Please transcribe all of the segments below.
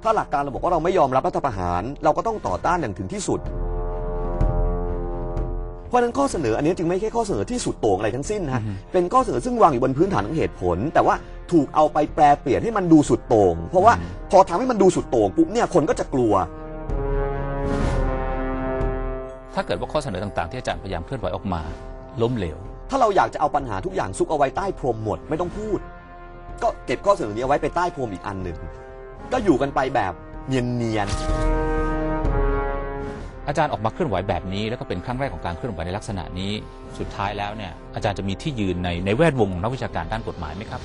ถ้าหลักการเราบอกว่าเราไม่ยอมรับรัฐประหารเราก็ต้องต่อต้านอย่างถึงที่สุดเพราะฉะนั้นข้อเสนออันนี้จึงไม่ใช่ข้อเสนอที่สุดโต่งอะไรทั้งสิ้นนะเป็นข้อเสนอซึ่งวางอยู่บนพื้นฐานของเหตุผลแต่ว่าถูกเอาไปแปลเปลี่ยนให้มันดูสุดโต่งเพราะว่าพอทำให้มันดูสุดโต่งปุ๊บเนี่ยคนก็จะกลัวถ้าเกิดว่าข้อเสนอต่างๆที่อาจารย์พยายามเคลื่อนไหวออกมาล้มเหลวถ้าเราอยากจะเอาปัญหาทุกอย่างซุกเอาไว้ใต้พรมหมดไม่ต้องพูดก็เก็บข้อเสนอนี้เอาไว้ไปใต้พรมอีกอันหนึ่งก็อยู่กันไปแบบเนียนอาจารย์ออกมาเคลื่อนไหวแบบนี้แล้วก็เป็นครั้งแรกของการเคลื่อนไหวในลักษณะนี้สุดท้ายแล้วเนี่ยอาจารย์จะมีที่ยืนในแวดวงนักวิชาการด้านกฎหมายไหมครับ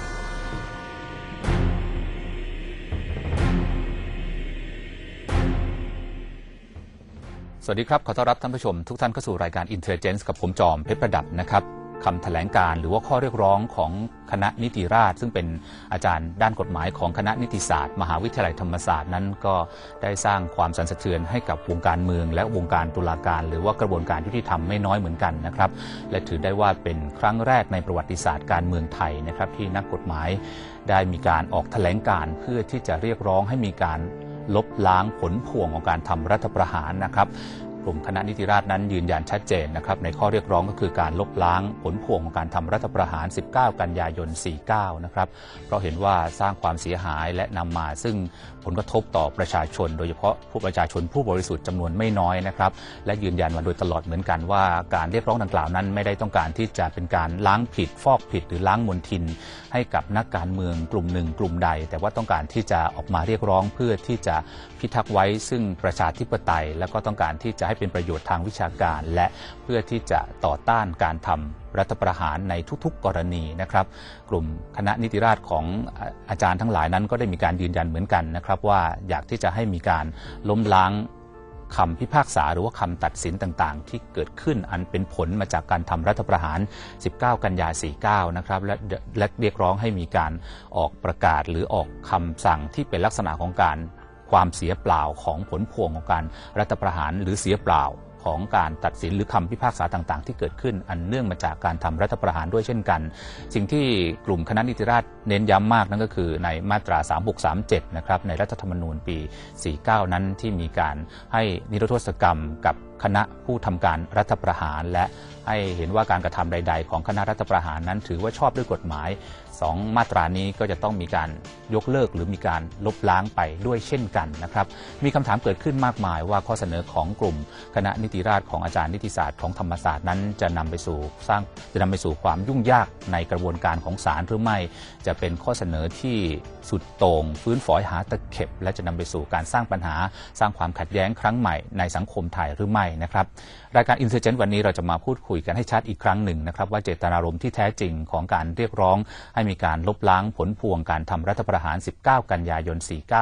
สวัสดีครับขอต้อนรับท่านผู้ชมทุกท่านเข้าสู่รายการ Intelligence กับผมจอมเพชรประดับนะครับคำแถลงการหรือว่าข้อเรียกร้องของคณะนิติราษฎร์ซึ่งเป็นอาจารย์ด้านกฎหมายของคณะนิติศาสตร์มหาวิทยาลัยธรรมศาสตร์นั้นก็ได้สร้างความสั่นสะเทือนให้กับวงการเมืองและวงการตุลาการหรือว่ากระบวนการยุติธรรมไม่น้อยเหมือนกันนะครับและถือได้ว่าเป็นครั้งแรกในประวัติศาสตร์การเมืองไทยนะครับที่นักกฎหมายได้มีการออกแถลงการเพื่อที่จะเรียกร้องให้มีการลบล้างผลพวงของการทำรัฐประหารนะครับกลุ่มคณะนิติราษฎร์นั้นยืนยันชัดเจนนะครับในข้อเรียกร้องก็คือการลบล้างผลพวงของการทำรัฐประหาร 19 กันยายน 49 นะครับเพราะเห็นว่าสร้างความเสียหายและนำมาซึ่งผลกระทบต่อประชาชนโดยเฉพาะผู้ประชาชนผู้บริสุทธิ์จำนวนไม่น้อยนะครับและยืนยันมาโดยตลอดเหมือนกันว่าการเรียกร้องดังกล่าวนั้นไม่ได้ต้องการที่จะเป็นการล้างผิดฟอกผิดหรือล้างมลทินให้กับนักการเมืองกลุ่มหนึ่งกลุ่มใดแต่ว่าต้องการที่จะออกมาเรียกร้องเพื่อที่จะพิทักษ์ไว้ซึ่งประชาธิปไตยและก็ต้องการที่จะให้เป็นประโยชน์ทางวิชาการและเพื่อที่จะต่อต้านการทำรัฐประหารในทุกๆกรณีนะครับกลุ่มคณะนิติราษฎร์ของอาจารย์ทั้งหลายนั้นก็ได้มีการยืนยันเหมือนกันนะครับว่าอยากที่จะให้มีการล้มล้างคำพิพากษาหรือว่าคำตัดสินต่างๆที่เกิดขึ้นอันเป็นผลมาจากการทำรัฐประหาร 19 กันยา 49 นะครับและเรียกร้องให้มีการออกประกาศหรือออกคำสั่งที่เป็นลักษณะของการความเสียเปล่าของผลพวงของการรัฐประหารหรือเสียเปล่าของการตัดสินหรือคำพิพากษาต่างๆที่เกิดขึ้นอันเนื่องมาจากการทำรัฐประหารด้วยเช่นกันสิ่งที่กลุ่มคณะนิติราษฎร์เน้นย้ำมากนั่นก็คือในมาตรา 3637 นะครับในรัฐธรรมนูญปี 49 นั้นที่มีการให้นิรโทษกรรมกับคณะผู้ทำการรัฐประหารและให้เห็นว่าการกระทำใดๆของคณะรัฐประหารนั้นถือว่าชอบด้วยกฎหมาย2มาตรานี้ก็จะต้องมีการยกเลิกหรือมีการลบล้างไปด้วยเช่นกันนะครับมีคำถามเกิดขึ้นมากมายว่าข้อเสนอของกลุ่มคณะนิติราษฎร์ของอาจารย์นิติศาสตร์ของธรรมศาสตร์นั้นจะนำไปสู่ความยุ่งยากในกระบวนการของศาลหรือไม่จะเป็นข้อเสนอที่สุดโต่งฟื้นฝอยหาตะเข็บและจะนำไปสู่การสร้างปัญหาสร้างความขัดแย้งครั้งใหม่ในสังคมไทยหรือไม่นะครับรายการ Intelligence วันนี้เราจะมาพูดคุยกันให้ชัดอีกครั้งหนึ่งนะครับว่าเจตนารมณ์ที่แท้จริงของการเรียกร้องให้มีการลบล้างผลพวงการทำรัฐประหาร 19 กันยายน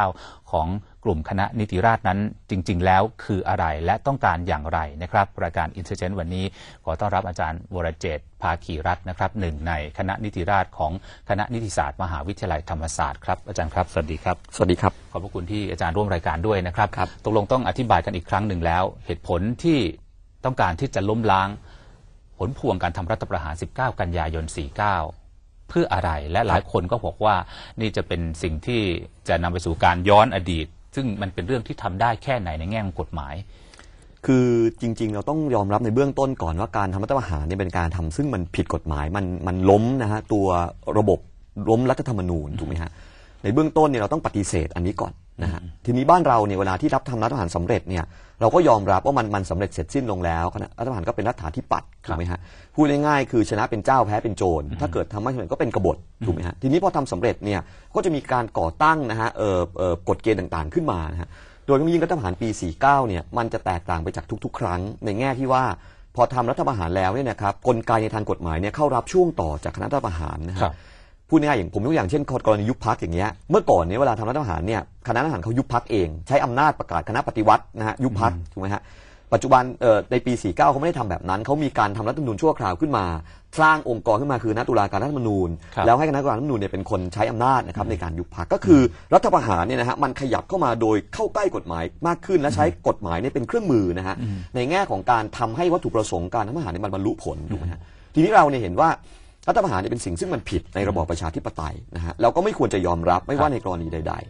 49 ของกลุ่มคณะนิติราษฎร์นั้นจริงๆแล้วคืออะไรและต้องการอย่างไรนะครับรายการ Intelligence วันนี้ขอต้อนรับอาจารย์วรเจตน์ ภาคีรัตน์นะครับหนึ่งในคณะนิติราษฎร์ของคณะนิติศาสตร์มหาวิทยาลัยธรรมศาสตร์ครับอาจารย์ครับสวัสดีครับสวัสดีครับขอบพระคุณที่อาจารย์ร่วมรายการด้วยนะครับตกลงต้องอธิบายกันอีกครั้งหนึ่งแล้วเหตุผลที่ต้องการที่จะล้มล้างผลพวงการทำรัฐประหาร 19 กันยายน 49 เพื่ออะไรและหลายคนก็บอกว่านี่จะเป็นสิ่งที่จะนำไปสู่การย้อนอดีตซึ่งมันเป็นเรื่องที่ทำได้แค่ไหนในแง่ของกฎหมายคือจริงๆเราต้องยอมรับในเบื้องต้นก่อนว่าการทำรัฐประหารนี่เป็นการทำซึ่งมันผิดกฎหมายมันล้มนะฮะตัวระบบล้มรัฐธรรมนูญถูกไหมฮะในเบื้องต้นเนี่ยเราต้องปฏิเสธอันนี้ก่อนนะฮะทีนี้บ้านเราเนี่ยเวลาที่รับทำรัฐประหารสำเร็จเนี่ยเราก็ยอมรับว่ามันสำเร็จเสร็จสิ้นลงแล้วรัฐประหารก็เป็นรัฐาธิปัตย์ถูกไหมฮะพูดง่ายๆคือชนะเป็นเจ้าแพ้เป็นโจรถ้าเกิดทำไม่สำเร็จก็เป็นกบฏถูกไหมฮะทีนี้พอทำสำเร็จเนี่ยก็จะมีการก่อตั้งนะฮะกฎเกณฑ์ต่างๆขึ้นมานะฮะโดยยิ่งรัฐประหารปี 49 เนี่ยมันจะแตกต่างไปจากทุกๆครั้งในแง่ที่ว่าพอทำรัฐประหารแล้วเนี่ยนะครับกลไกในทางกฎหมายเนี่ยเข้ารับช่วงต่อจากคณะรัฐประหารนะครับพูดง่ายอย่างผมยกอย่างเช่นกรณียุบพรรคอย่างเงี้ยเมื่อก่อนเนี่ยเวลาทำรัฐประหารเนี่ยคณะรัฐประหารเขายุบพรรคเองใช้อำนาจประกาศคณะปฏิวัตินะฮะยุบพรรคถูกไหมฮะปัจจุบันในปี 49 เขาไม่ได้ทำแบบนั้นเขามีการทำรัฐธรรมนูญชั่วคราวขึ้นมาสร้างองค์กรขึ้นมาคือคณะตุลาการรัฐธรรมนูญแล้วให้คณะตุลาการรัฐธรรมนูญเนี่ยเป็นคนใช้อำนาจนะครับในการยุบพรรคก็คือรัฐประหารเนี่ยนะฮะมันขยับเข้ามาโดยเข้าใกล้กฎหมายมากขึ้นและใช้กฎหมายเนี่ยเป็นเครื่องมือนะฮะในแง่ของการทำให้วัตถุประสงค์การทำรัฐประหารเนี่ยมันบรรลุผลถูกไหมฮะทีนี้เราเนี่ยเห็นว่ารัฐประหารเนี่ยเป็นสิ่งซึ่งมันผิดในระบอบประชาธิปไตยนะฮะเราก็ไม่ควรจะยอมรับไม่ว่าในกรณีใดๆเพ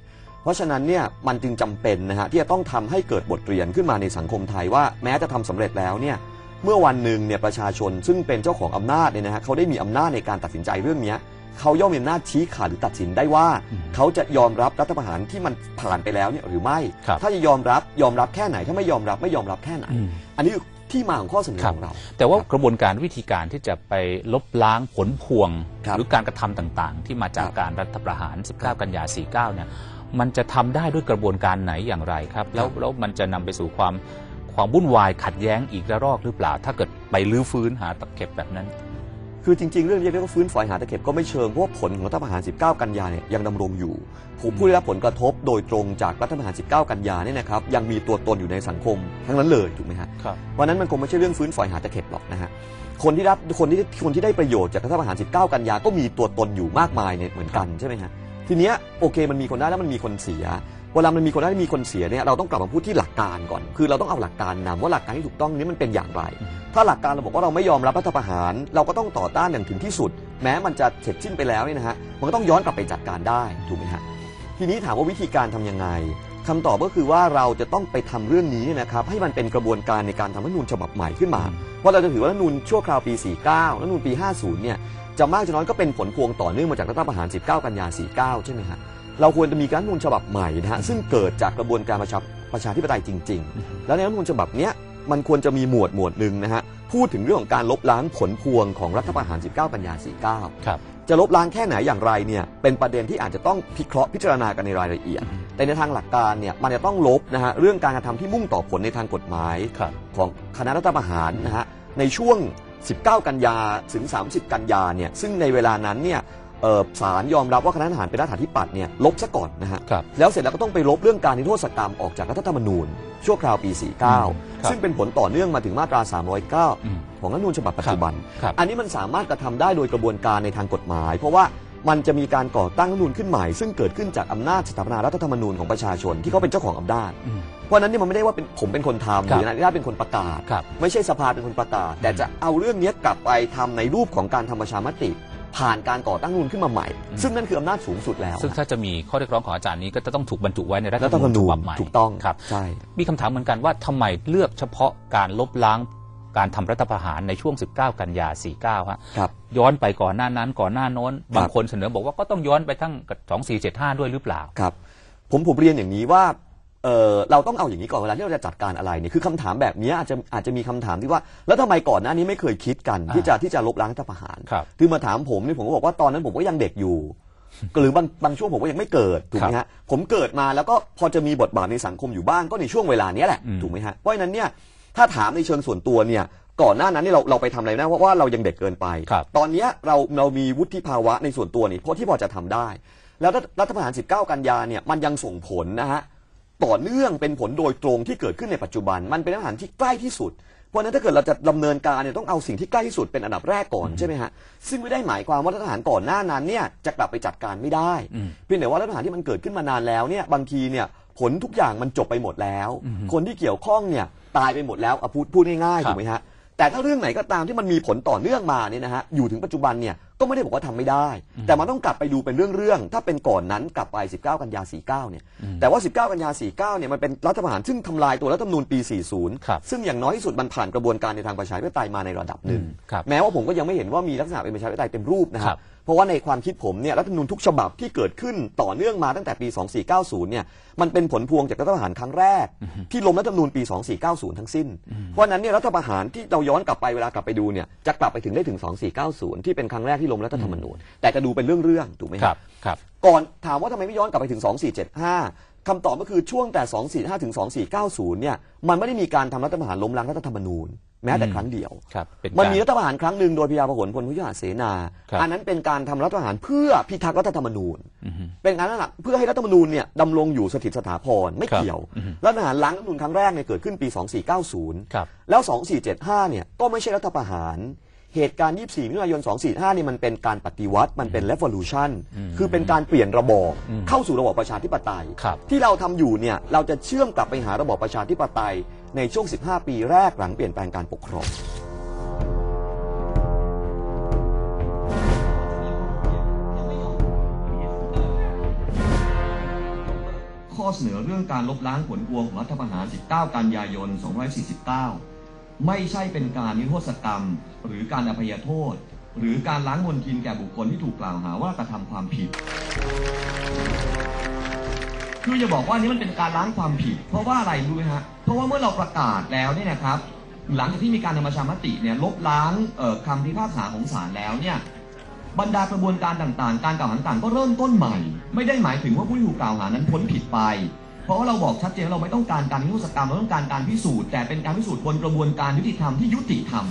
ราะฉะนั้นเนี่ยมันจึงจำเป็นนะฮะที่จะต้องทำให้เกิดบทเรียนขึ้นมาในสังคมไทยว่าแม้จะทำสำเร็จแล้วเนี่ยเมื่อวันหนึ่งเนี่ยประชาชนซึ่งเป็นเจ้าของอำนาจเนี่ยนะฮะเขาได้มีอำนาจในการตัดสินใจเรื่องนี้เขาย่อมมีอำนาจชี้ขาดหรือตัดสินได้ว่าเขาจะยอมรับรัฐประหารที่มันผ่านไปแล้วเนี่ยหรือไม่ถ้าจะยอมรับแค่ไหนถ้าไม่ยอมรับแค่ไหนอันนี้ที่มาของข้อเสนอของเราแต่ว่ากระบวนการวิธีการที่จะไปลบล้างผลพวงหรือการกระทำต่างๆที่มาจากการรัฐประหาร19กันยา49เนี่ยมันจะทำได้ด้วยกระบวนการไหนอย่างไรครับแล้วมันจะนำไปสู่ความวุ่นวายขัดแย้งอีกระลอกหรือเปล่าถ้าเกิดไปลื้อฟื้นหาตะเข็บแบบนั้นคือจริงๆเรื่องเรียกว่าฟื้นฝอยหาตะเข็บก็ไม่เชิงเพราะว่าผลของรัฐประหาร19กันยาเนี่ยยังดำรงอยู่ผู้ได้รับผลกระทบโดยตรงจากรัฐประหาร19กันยาเนี่ยนะครับยังมีตัวตนอยู่ในสังคมทั้งนั้นเลยถูกไหมฮะเพราะนั้นมันคงไม่ใช่เรื่องฟื้นฝอยหาตะเข็บหรอกนะฮะคนที่ได้ประโยชน์จากรัฐประหาร19กันยาก็มีตัวตนอยู่มากมายเนี่ยเหมือนกันใช่ไหมฮะทีเนี้ยโอเคมันมีคนได้แล้วมันมีคนเสียเวลามันมีคนได้มีคนเสียเนี่ยเราต้องกลับมาพูดที่หลักการก่อนคือเราต้องเอาหลักการนำว่าหลักการที่ถูกต้องนี้มันเป็นอย่างไรถ้าหลักการเราบอกว่าเราไม่ยอมรับรัฐประหารเราก็ต้องต่อต้านอย่างถึงที่สุดแม้มันจะเสร็จสิ้นไปแล้วเนี่ยนะฮะมันก็ต้องย้อนกลับไปจัดการได้ถูกไหมฮะทีนี้ถามว่าวิธีการทำยังไงคำตอบก็คือว่าเราจะต้องไปทำเรื่องนี้นะครับให้มันเป็นกระบวนการในการทำรัฐธรรมนูญฉบับใหม่ขึ้นมาเพราะเราจะถือว่ารัฐธรรมนูญชั่วคราวปี49รัฐธรรมนูญปี50เนี่ยจะมากจะน้อยก็เป็นผลพวงต่อเนื่องมาจากรัฐประหาร19กันยา49ใช่ไหมฮะเราควรจะมีการรัฐธรรมนูญฉบับใหม่นะฮะซึ่งเกิดจากกระบวนการประชาธิปไตยจริงๆแล้วในรัฐธรรมนูญฉบับนี้มันควรจะมีหมวดหนึ่งนะฮะพูดถึงเรื่องของการลบล้างผลพวงของรัฐประหาร19กันยา49 ครับจะลบล้างแค่ไหนอย่างไรเนี่ยเป็นประเด็นที่อาจจะต้องพิจารณากันในรายละเอียดแต่ในทางหลักการเนี่ยมันจะต้องลบนะฮะเรื่องการกระทำที่มุ่งต่อผลในทางกฎหมายของคณะรัฐประหารนะฮะในช่วง19กันยาถึง30กันยาเนี่ยซึ่งในเวลานั้นเนี่ยศาลยอมรับว่าคณะทหารเป็นรัฐาธิปัตย์เนี่ยลบซะก่อนนะฮะแล้วเสร็จแล้วก็ต้องไปลบเรื่องการนิรโทษกรรมออกจากรัฐธรรมนูญชั่วคราวปี49ซึ่งเป็นผลต่อเนื่องมาถึงมาตรา309ของรัฐธรรมนูญฉบับปัจจุบันอันนี้มันสามารถกระทำได้โดยกระบวนการในทางกฎหมายเพราะว่ามันจะมีการก่อตั้งรัฐธรรมนูญขึ้นใหม่ซึ่งเกิดขึ้นจากอำนาจสถาปนารัฐธรรมนูญของประชาชนที่เขาเป็นเจ้าของอำนาจเพราะนั้นนี่มันไม่ได้ว่าผมเป็นคนทำหรือคณะรัฐเป็นคนประกาศไม่ใช่สภาเป็นคนประกาศแต่จะเอาเรื่องนี้กลับไปทำในรูปของการทำประชามติผ่านการก่อตั้งรัฐธรรมนูญขึ้นมาใหม่ซึ่งนั่นคืออำนาจสูงสุดแล้วซึ่งถ้าจะมีข้อเรียกร้องของอาจารย์นี้ก็จะต้องถูกบรรจุไว้ในรัฐธรรมนูญฉบับใหม่ถูกต้องครับใช่มีคำถามเหมือนกันว่าทำไมเลือกเฉพาะการลบล้างการทำรัฐประหารในช่วง19กันยา49ฮะย้อนไปก่อนหน้านั้นก่อนหน้าโน้นบางคนเสนอบอกว่าก็ต้องย้อนไปทั้ง2475ด้วยหรือเปล่าครับผมเรียนอย่างนี้ว่าเราต้องเอาอย่างนี้ก่อนเวลาที่เราจะจัดการอะไรเนี่ยคือคำถามแบบนี้อาจจะมีคำถามที่ว่าแล้วทำไมก่อนหน้านี้ไม่เคยคิดกันที่จะลบล้างรัฐประหารคือมาถามผมนี่ผมก็บอกว่าตอนนั้นผมก็ยังเด็กอยู่หรือบางช่วงผมก็ยังไม่เกิดถูกไหมฮะผมเกิดมาแล้วก็พอจะมีบทบาทในสังคมอยู่บ้างก็ในช่วงเวลานี้แหละถูกไหมฮะเพราะฉะนั้นเนี่ยถ้าถามในเชิงส่วนตัวเนี่ยก่อนหน้านั้นนี่เราไปทำอะไรนะเพราะว่าเรายังเด็กเกินไปตอนนี้เรามีวุฒิภาวะในส่วนตัวนี่เพราะที่พอจะทำได้แล้วรัฐประหาร19กันยาเนี่ยมันยังส่งผลนะฮะต่อเนื่องเป็นผลโดยตรงที่เกิดขึ้นในปัจจุบันมันเป็นรัฐประหารที่ใกล้ที่สุดเพราะนั้นถ้าเกิดเราจะดำเนินการเนี่ยต้องเอาสิ่งที่ใกล้ที่สุดเป็นอันดับแรกก่อนใช่ไหมฮะซึ่งไม่ได้หมายความว่ารัฐประหารก่อนหน้านั้นเนี่ยจะกลับไปจัดการไม่ได้เพียงแต่ว่ารัฐประหารที่มันเกิดขึ้นมานานแล้วเนี่ยบางทีเนี่ยผลทุกอย่างมันจบไปหมดแล้วคนที่เกี่ยวข้องเนี่ยตายไปหมดแล้วพูดง่ายๆถูกไหมฮะแต่ถ้าเรื่องไหนก็ตามที่มันมีผลต่อเนื่องมาเนี่ยนะฮะอยู่ถึงปัจจุบันเนี่ยก็ไม่ได้บอกว่าทำไม่ได้แต่มันต้องกลับไปดูเป็นเรื่องถ้าเป็นก่อนนั้นกลับไป19กันยา49เนี่ยแต่ว่า19กันยา49เนี่ยมันเป็นรัฐประหารซึ่งทำลายตัวรัฐธรรมนูญปี40ซึ่งอย่างน้อยที่สุดมันผ่านกระบวนการในทางประชาธิปไตยมาในระดับหนึ่งแม้ว่าผมก็ยังไม่เห็นว่ามีลักษณะเป็นประชาธิปไตยเต็มรูปนะครับเพราะว่าในความคิดผมเนี่ยรัฐธรรมนูญทุกฉบับที่เกิดขึ้นต่อเนื่องมาตั้งแต่ปี2490เนี่ยมันเป็นผลพวงจากรัฐประหารครั้งแรกที่ล้มรัฐธรรมนูญปี2490ทั้งสิ้นเพราะนั้นเนี่ยรัฐประหารที่เราย้อนกลับไปเวลากลับไปดูเนี่ยจะกลับไปถึงได้ถึง2490ที่เป็นครั้งแรกที่ล้มรัฐธรรมนูญแต่จะดูเป็นเรื่องถูกไหมครับก่อนถามว่าทำไมไม่ย้อนกลับไปถึง2475คำตอบก็คือช่วงแต่245ถึง2490เนี่ยมันไม่ได้มีการทำรัฐประหารล้มล้างรัฐธรรมนูญแม้แต่ครั้งเดียวมันมีรัฐประหารครั้งหนึ่งโดยพญาพหลพลพยุหเสนาอันนั้นเป็นการทำรัฐประหารเพื่อพิทักษ์รัฐธรรมนูญเป็นการนั้นเพื่อให้รัฐธรรมนูญเนี่ยดำรงอยู่สถิตสถาพรไม่เกี่ยวรัฐประหารล้างรัฐธรรมนูญครั้งแรกเนี่ยเกิดขึ้นปี2490แล้ว2475เนี่ยก็ไม่ใช่รัฐประหารเหตุการณ์24มิถุนายน245นี่มันเป็นการปฏิวัติมันเป็น revolution คือเป็นการเปลี่ยนระบอบเข้าสู่ระบอบประชาธิปไตยที่เราทำอยู่เนี่ยเราจะเชื่อมกลับไปหาระบอบประชาธิปไตยในช่วง15 ปีแรกหลังเปลี่ยนแปลงการปกครองอเสนอเรื่องการลบล้างผลพวงของรัฐประหาร 19 กันยายน 2549 ไม่ใช่เป็นการนิรโทษกรรมหรือการอภัยโทษหรือการล้างมลทินแก่บุคคลที่ถูกกล่าวหาว่ากระทำความผิดคือจะบอกว่านี้มันเป็นการล้างความผิดเพราะว่าอะไรรู้ไหมฮะเพราะว่าเมื่อเราประกาศแล้วเนี่ยนะครับหลังจากที่มีการทำประชามติเนี่ยลบล้างคำพิพากษาของศาลแล้วเนี่ยบรรดากระบวนการต่างๆการกล่าวหาต่างๆก็เริ่มต้นใหม่ไม่ได้หมายถึงว่าผู้ที่ถูกกล่าวหานั้นพ้นผิดไปเพราะว่าเราบอกชัดเจนเราไม่ต้องการการนิรโทษกรรมเราต้องการการพิสูจน์แต่เป็นการพิสูจน์บนกระบวนการยุติธรรมที่ยุติธรรม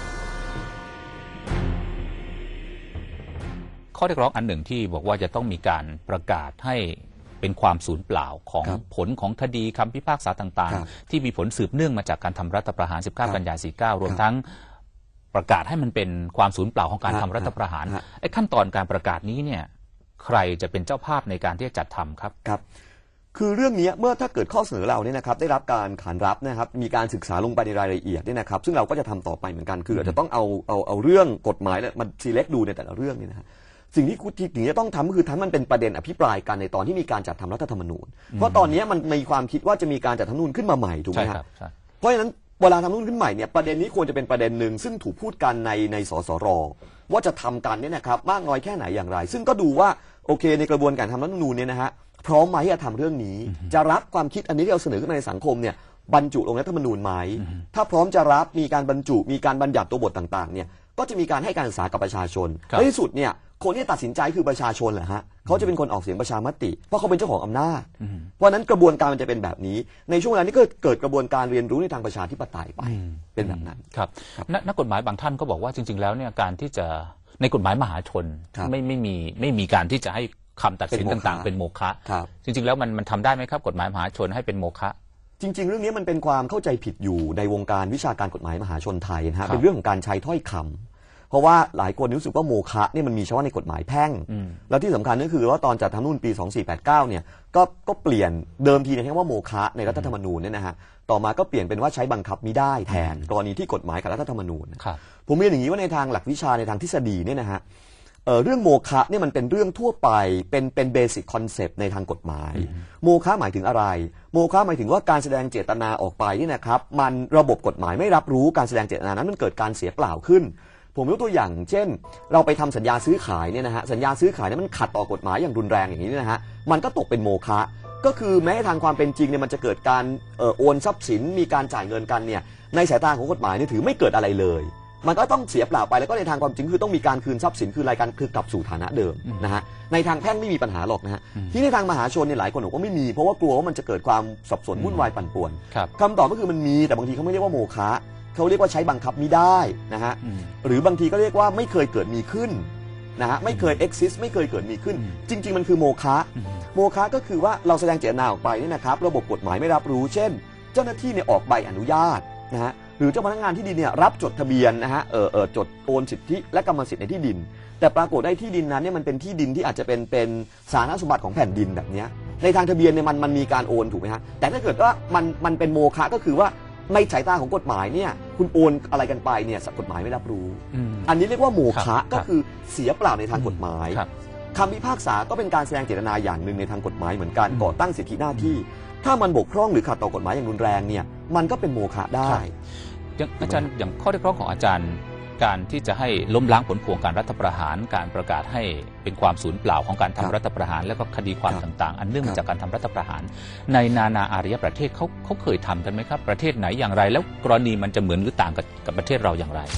ข้อเรียกร้องอันหนึ่งที่บอกว่าจะต้องมีการประกาศให้เป็นความสูญเปล่าของผลของคดีคำพิพากษาต่างๆที่มีผลสืบเนื่องมาจากการทำรัฐประหาร 19 กันยายน 49 รวมทั้งประกาศให้มันเป็นความสูญเปล่าของการทำรัฐประหารไอ้ขั้นตอนการประกาศนี้เนี่ยใครจะเป็นเจ้าภาพในการที่จะจัดทำครับครับคือเรื่องนี้เมื่อถ้าเกิดข้อเสนอเราเนี่ยนะครับได้รับการขานรับนะครับมีการศึกษาลงไปในรายละเอียดเนี่ยนะครับซึ่งเราก็จะทำต่อไปเหมือนกันคือเราจะต้องเอาเรื่องกฎหมายมาซีเล็กดูในแต่ละเรื่องนี่นะฮะสิ่งที่ถึงจะต้องทำก็คือทำมันเป็นประเด็นอภิปรายกันในตอนที่มีการจัดทำรัฐธรรมนูญเพราะตอนนี้มันมีความคิดว่าจะมีการจัดรัฐธรรมนูญขึ้นมาใหม่ถูกไหมครับเพราะฉะนั้นเวลาทำรัฐธรรมนูญขึ้นใหม่เนี่ยประเด็นนี้ควรจะเป็นประเด็นหนึ่งซึ่งถูกพูดกันในสสรว่าจะทำกันเนี่ยนะครับมากน้อยแค่ไหนอย่างไรซึ่งก็ดูว่าโอเคในกระบวนการทำรัฐธรรมนูญเนี่ยนะฮะพร้อมไหมที่จะทำเรื่องนี้จะรับความคิดอันนี้ที่เราเสนอขึ้นมาในสังคมเนี่ยบรรจุลงรัฐธรรมนูญไหมถ้าพร้อมจะรับมีการบรรจุมีการบัญญัติตัวบทต่างๆเนี่ยก็จะมีการให้การศึกษากับประชาชนในที่สุดเนี่ยคนที่ตัดสินใจคือประชาชนแหละฮะเขาจะเป็นคนออกเสียงประชามติเพราะเขาเป็นเจ้าของอำนาจเพราะนั้นกระบวนการมันจะเป็นแบบนี้ในช่วงเวลานี้ก็เกิดกระบวนการเรียนรู้ในทางประชาธิปไตยไปเป็นแบบนั้นครับนักกฎหมายบางท่านก็บอกว่าจริงๆแล้วเนี่ยการที่จะในกฎหมายมหาชนไม่มีการที่จะให้คำตัดสินต่างๆเป็นโมฆะจริงๆแล้วมันทำได้ไหมครับกฎหมายมหาชนให้เป็นโมฆะจริงๆเรื่องนี้มันเป็นความเข้าใจผิดอยู่ในวงการวิชาการกฎหมายมหาชนไทยนะฮะเป็นเรื่องของการใช้ถ้อยคำเพราะว่าหลายคนรู้สึกว่าโมฆะเนี่ยมันมีเฉพาะในกฎหมายแพ่งแล้วที่สำคัญก็คือว่าตอนจัดทำนู่นปี 2489 เนี่ยก็เปลี่ยนเดิมทีในคำว่าโมฆะในรัฐธรรมนูญเนี่ยนะฮะต่อมาก็เปลี่ยนเป็นว่าใช้บังคับมิได้แทนกรณีที่กฎหมายกับรัฐธรรมนูญผมเรียนอย่างนี้ว่าในทางหลักวิชาในทางทฤษฎีเนี่ยนะฮะเรื่องโมฆะเนี่ยมันเป็นเรื่องทั่วไปเป็นเบสิกคอนเซปต์ในทางกฎหมายโมฆะหมายถึงอะไรโมฆะหมายถึงว่าการแสดงเจตนาออกไปนี่นะครับมันระบบกฎหมายไม่รับรู้การแสดงเจตนานั้นมันเกิดการเสียเปล่าขึ้นผมยกตัวอย่างเช่นเราไปทำสัญญาซื้อขายเนี่ยนะฮะสัญญาซื้อขายนั้นมันขัดต่อกฎหมายอย่างรุนแรงอย่างนี้นะฮะมันก็ตกเป็นโมฆะก็คือแม้ทางความเป็นจริงเนี่ยมันจะเกิดการโอนทรัพย์สินมีการจ่ายเงินกันเนี่ยในสายตาของกฎหมายเนี่ยถือไม่เกิดอะไรเลยมันก็ต้องเสียเปล่าไปแล้วก็ในทางความจริงคือต้องมีการคืนทรัพย์สินคือรายการคือกลับสู่ฐานะเดิมนะฮะในทางแพ่งไม่มีปัญหาหรอกนะฮะที่ในทางมหาชนเนี่ยหลายคนบอกว่าไม่มีเพราะว่ากลัวว่ามันจะเกิดความสับสนวุ่นวายปั่นป่วนคำตอบก็คือมันมีแต่บางทีเขาไม่เรียกว่าโมฆะเขาเรียกว่าใช้บังคับมิได้นะฮะหรือบางทีก็เรียกว่าไม่เคยเกิดมีขึ้นนะฮะไม่เคย exist ไม่เคยเกิดมีขึ้นจริงๆมันคือโมฆะโมฆะก็คือว่าเราแสดงเจตนาออกไปนี่นะครับระบบกฎหมายไม่รับรู้เช่นเจ้าหน้าที่เนี่ยออกใบอนุญาตนะฮะหรือเจ้าพนักงานที่ดินเนี่ยรับจดทะเบียนนะฮะจดโอนสิทธิและกรรมสิทธิ์ในที่ดินแต่ปรากฏได้ที่ดินนั้นเนี่ยมันเป็นที่ดินที่อาจจะเป็นสาธารณสมบัติของแผ่นดินแบบนี้ในทางทะเบียนเนี่ยมันมีการโอนถูกไหมฮะแต่ถ้าเกิดว่ามันเป็นโมฆะก็คือว่าในสายตาของกฎหมายเนี่ยคุณโอนอะไรกันไปเนี่ยกฎหมายไม่รับรู้อันนี้เรียกว่าโมฆะก็คือเสียเปล่าในทางกฎหมายคำพิพากษาก็เป็นการแสดงเจตนาอย่างหนึ่งในทางกฎหมายเหมือนกันก่อตั้งสิทธิหน้าที่ถ้ามันบกพร่องหรือขัดต่อกฎหมายอย่างรุนแรงเนี่ยมันก็เป็นโมฆะได้อาจารย์อย่างข้อเรียกร้องของอาจารย์การที่จะให้ล้มล้างผลพวงการรัฐประหารการประกาศให้เป็นความสูญเปล่าของการทำรัฐประหารและก็คดีความต่างๆอันเนื่องมาจากการทำรัฐประหารในนานาอารยประเทศเขาเคยทำกันไหมครับประเทศไหนอย่างไรแล้วกรณีมันจะเหมือนหรือต่างกับประเทศเราอย่างไร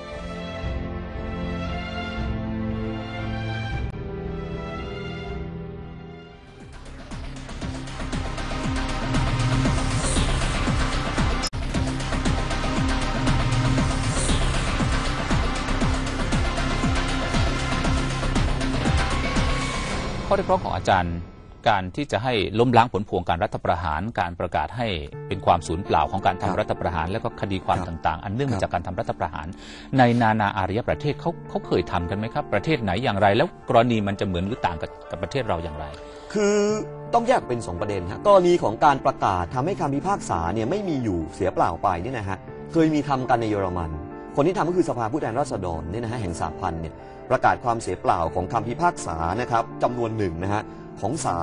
ข้อเรียกร้องของอาจารย์การที่จะให้ล้มล้างผลพวงการรัฐประหารการประกาศให้เป็นความสูญเปล่าของการทำรัฐประหารและก็คดีความต่างๆอันเนื่องมาจากการทำรัฐประหารในนานาอารยประเทศเขาเคยทำกันไหมครับประเทศไหนอย่างไรแล้วกรณีมันจะเหมือนหรือต่างกับประเทศเราอย่างไรคือต้องแยกเป็น2ประเด็นครับกรณีของการประกาศทำให้คำพิพากษาเนี่ยไม่มีอยู่เสียเปล่าไปเนี่ยนะฮะเคยมีทำกันในเยอรมันคนที่ทำก็คือสภาผู้แทนราษฎรเนี่ยนะฮะแห่งสหพันธ์เนี่ยประกาศความเสียเปล่าของคำพิพากษานะครับจำนวนหนึ่งนะฮะของศาล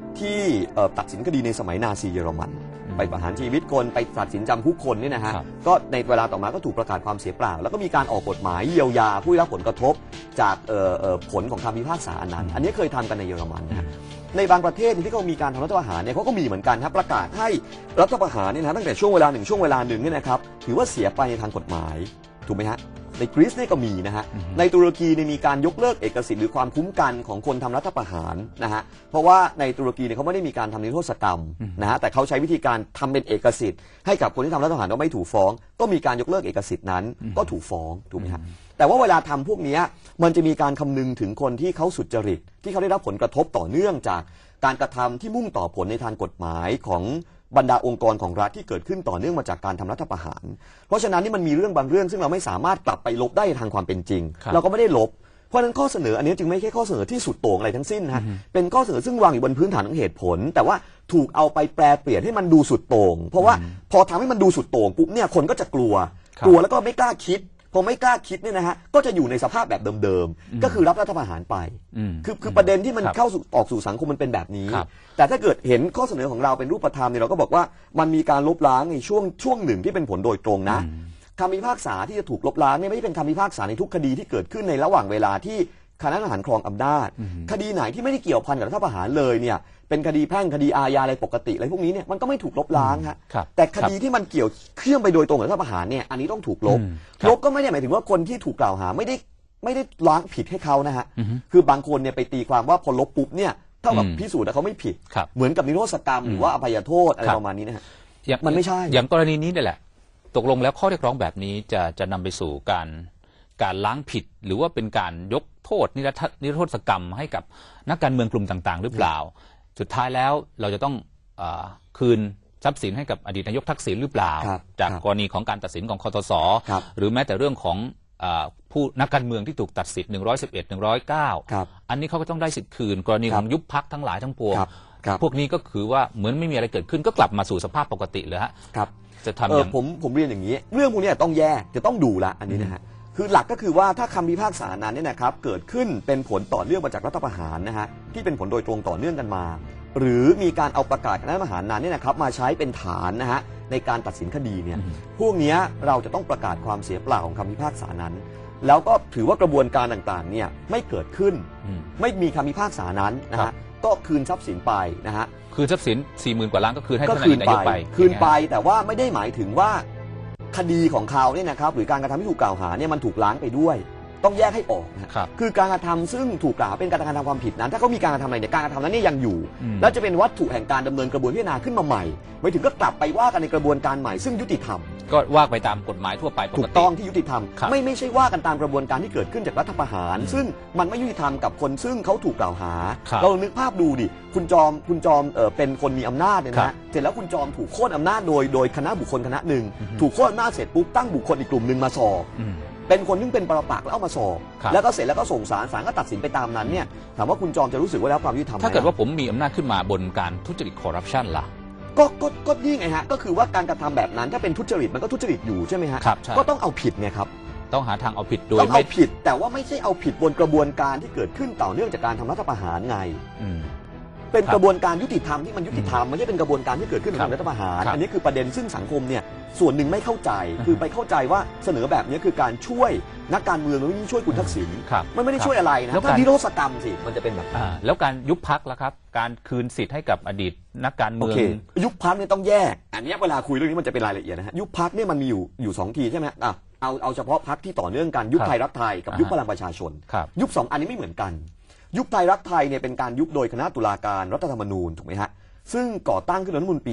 ที่ตัดสินคดีในสมัยนาซีเยอรมันไปประหารชีวิตคนไปตัดสินจำคุกคนเนี่ยนะฮะก็ในเวลาต่อมาก็ถูกประกาศความเสียเปล่าแล้วก็มีการออกกฎหมายเยียวยาผู้ได้รับผลกระทบจากผลของคำพิพากษาอันนั้นอันนี้เคยทำกันในเยอรมันนะในบางประเทศที่เขามีการทำรัฐประหารเนี่ยเขาก็มีเหมือนกันครับประกาศให้รัฐประหารเนี่ยนะตั้งแต่ช่วงเวลาหนึ่งเนี่ยนะครับถือว่าเสียไปในทางกฎหมายถูกไหมฮะในกรีซเนี่ยก็มีนะฮะในตุรกีเนี่ยมีการยกเลิกเอกสิทธิ์หรือความคุ้มกันของคนทำรัฐประหารนะฮะเพราะว่าในตุรกีเนี่ยเขาไม่ได้มีการทำนิรโทษกรรมนะฮะแต่เขาใช้วิธีการทำเป็นเอกสิทธิ์ให้กับคนที่ทำรัฐประหารก็ไม่ถูกฟ้องก็มีการยกเลิกเอกสิทธิ์นั้นก็ถูกฟ้องถูกไหมฮะแต่ว่าเวลาทำพวกนี้มันจะมีการคำนึงถึงคนที่เขาสุจริตที่เขาได้รับผลกระทบต่อเนื่องจากการกระทำที่มุ่งต่อผลในทางกฎหมายของบรรดาองค์กรของรัฐที่เกิดขึ้นต่อเนื่องมาจากการทำรัฐประหารเพราะฉะนั้นนี่มันมีเรื่องบางเรื่องซึ่งเราไม่สามารถกลับไปลบได้ทางความเป็นจริงเราก็ไม่ได้ลบเพราะฉะนั้นข้อเสนออันนี้จึงไม่ใช่ข้อเสนอที่สุดโต่งอะไรทั้งสิ้นนะเป็นข้อเสนอซึ่งวางอยู่บนพื้นฐานของเหตุผลแต่ว่าถูกเอาไปแปลเปลี่ยนให้มันดูสุดโต่งเพราะว่าพอทำให้มันดูสุดโต่งปุ๊บเนี่ยคนก็จะกลัวแล้วก็ไม่กล้าคิดพอไม่กล้าคิดเนี่ยนะฮะก็จะอยู่ในสภาพแบบเดิมๆก็คือรับรัฐประหารไปคือประเด็นที่มันเข้าออกสู่สังคมมันเป็นแบบนี้แต่ถ้าเกิดเห็นข้อเสนอของเราเป็นรูปธรรมเนี่ยเราก็บอกว่ามันมีการลบล้างในช่วงหนึ่งที่เป็นผลโดยตรงนะคำพิพากษาที่จะถูกลบล้างเนี่ยไม่ได้เป็นคำพิพากษาในทุกคดีที่เกิดขึ้นในระหว่างเวลาที่คณะทหารครองอำนาจคดีไหนที่ไม่ได้เกี่ยวพันกับรัฐประหารเลยเนี่ยเป็นคดีแพ่งคดีอาญาอะไรปกติอะไรพวกนี้เนี่ยมันก็ไม่ถูกลบล้างฮะแต่คดีที่มันเกี่ยวเชื่อมไปโดยตรงกับรัฐประหารเนี่ยอันนี้ต้องถูกลบก็ไม่ได้หมายถึงว่าคนที่ถูกกล่าวหาไม่ได้ล้างผิดให้เขานะฮะคือบางคนเนี่ยไปตีความว่าพอลบปุ๊บเนี่ยเท่ากับพิสูจน์ว่าเขาไม่ผิดเหมือนกับนิรโทษกรรมหรือว่าอภัยโทษอะไรประมาณนี้นะฮะมันไม่ใช่อย่างกรณีนี้นี่แหละตกลงแล้วข้อเรียกร้องแบบนี้จะนำไปสู่การล้างผิดหรือว่าเป็นการยกโทษนิรโทษกรรมให้กับนักการเมืองกลุ่มต่างๆหรือเปล่าสุดท้ายแล้วเราจะต้องคืนทรัพย์สินให้กับอดีตนายกทักษิณหรือเปล่าจากกรณีของการตัดสินของคทส.หรือแม้แต่เรื่องของผู้นักการเมืองที่ถูกตัดสิทธิ์111 109อันนี้เขาก็ต้องได้สิทธิ์คืนกรณีของยุบพรรคทั้งหลายทั้งปวงพวกนี้ก็คือว่าเหมือนไม่มีอะไรเกิดขึ้นก็กลับมาสู่สภาพปกติเลยฮะจะทำอย่างผมเรียนอย่างนี้เรื่องพวกนี้ต้องแยกจะต้องดูละอันนี้นะฮะคือหลักก็คือว่าถ้าคำพิพากษานั้นเนี่ยนะครับเกิดขึ้นเป็นผลต่อเนื่องมาจากรัฐประหารนะฮะที่เป็นผลโดยตรงต่อเนื่องกันมาหรือมีการเอาประกาศคณะรัฐประหารนั้นเนี่ยนะครับมาใช้เป็นฐานนะฮะในการตัดสินคดีเนี่ยพวกนี้เราจะต้องประกาศความเสียเปล่าของคำพิพากษานั้นแล้วก็ถือว่ากระบวนการต่างๆเนี่ยไม่เกิดขึ้นไม่มีคำพิพากษานั้นนะฮะก็คืนทรัพย์สินไปนะฮะคืนทรัพย์สิน 40,000 กว่าล้านก็คืนให้ท่านนายกไปคืนไปแต่ว่าไม่ได้หมายถึงว่าคดีของเขาเนี่ยนะครับหรือการกระทำที่ถูกกล่าวหาเนี่ยมันถูกล้างไปด้วยต้องแยกให้ออกนะครับคือการกระทำซึ่งถูกกล่าวเป็นการกระทำความผิดนั้นถ้าเขามีการกระทำอะไรเนี่ยการกระทำนั้นเนี่ยยังอยู่แล้วจะเป็นวัตถุแห่งการดำเนินกระบวนการพิจารณาขึ้นมาใหม่ไม่ถึงก็กลับไปว่ากันในกระบวนการใหม่ซึ่งยุติธรรมก็ว่าไปตามกฎหมายทั่วไปปกติถูกต้องที่ยุติธรรมไม่ใช่ว่ากันตามกระบวนการที่เกิดขึ้นจากรัฐประหารซึ่งมันไม่ยุติธรรมกับคนซึ่งเขาถูกกล่าวหาเรานึกภาพดูดิคุณจอมเป็นคนมีอำนาจเนี่ยนะเสร็จแล้วคุณจอมถูกโค่นอำนาจโดยคณะบุคคลคณะหนึ่งถูกโค่นอำนาจเสร็จปุ๊บตั้งบุคคลอีกกลุ่มหนึ่งมาสอบเป็นคนที่เป็นปรปักษ์แล้วเอามาสอบแล้วก็เสร็จแล้วก็ส่งศาลก็ตัดสินไปตามนั้นเนี่ยถามว่าคุณจอมจะรู้สึกว่าแล้วความยุติธรรมถ้าเกิดว่าผมมีอำนาจขึ้นมาบนการทุจริตคอร์รัปชันล่ะก็นี่ไงฮะก็คือว่าการกระทำแบบนั้นถ้าเป็นทุจริตมันก็ทุจริตอยู่ใช่ไหมฮะก็ต้องเอาผิดไงครับต้องหาทางเอาผิดโดยต้องเอาผิดแต่ว่าไม่ใช่เอาผิดบนกระบวนการที่เกิดขึ้นต่อเนื่องจากการทำรัฐประหารไงเป็นกระบวนการยุติธรรมที่มันยุติธรรมไม่ใช่เป็นกระบวนการที่เกิดขึ้นในรัฐประหารอันนี้คือประเด็นซึ่งสังคมเนี่ยส่วนหนึ่งไม่เข้าใจคือไปเข้าใจว่าเสนอแบบนี้คือการช่วยนักการเมืองแล้วนี่ช่วยคุณทักษิณมันไม่ได้ช่วยอะไรนะถ้านิรโทษกรรมสิมันจะเป็นแบบแล้วการยุบพรรคล่ะครับการคืนสิทธิ์ให้กับอดีตนักการเมืองยุบพรรคเนี่ยต้องแยกอันนี้เวลาคุยเรื่องนี้มันจะเป็นรายละเอียดนะฮะยุบพรรคเนี่ยมันมีอยู่2ทีใช่ไหมเอาเฉพาะพรรคที่ต่อเนื่องกันยุบไทยรักไทยกับยุบพลังประชาชนยุบ2อันนี้ไม่เหมือนกันยุบไทยรักไทยเนี่ยเป็นการยุบโดยคณะตุลาการรัฐธรรมนูญถูกไหมฮะซึ่งก่อตั้งขึ้นในรัฐธรรมนูญปี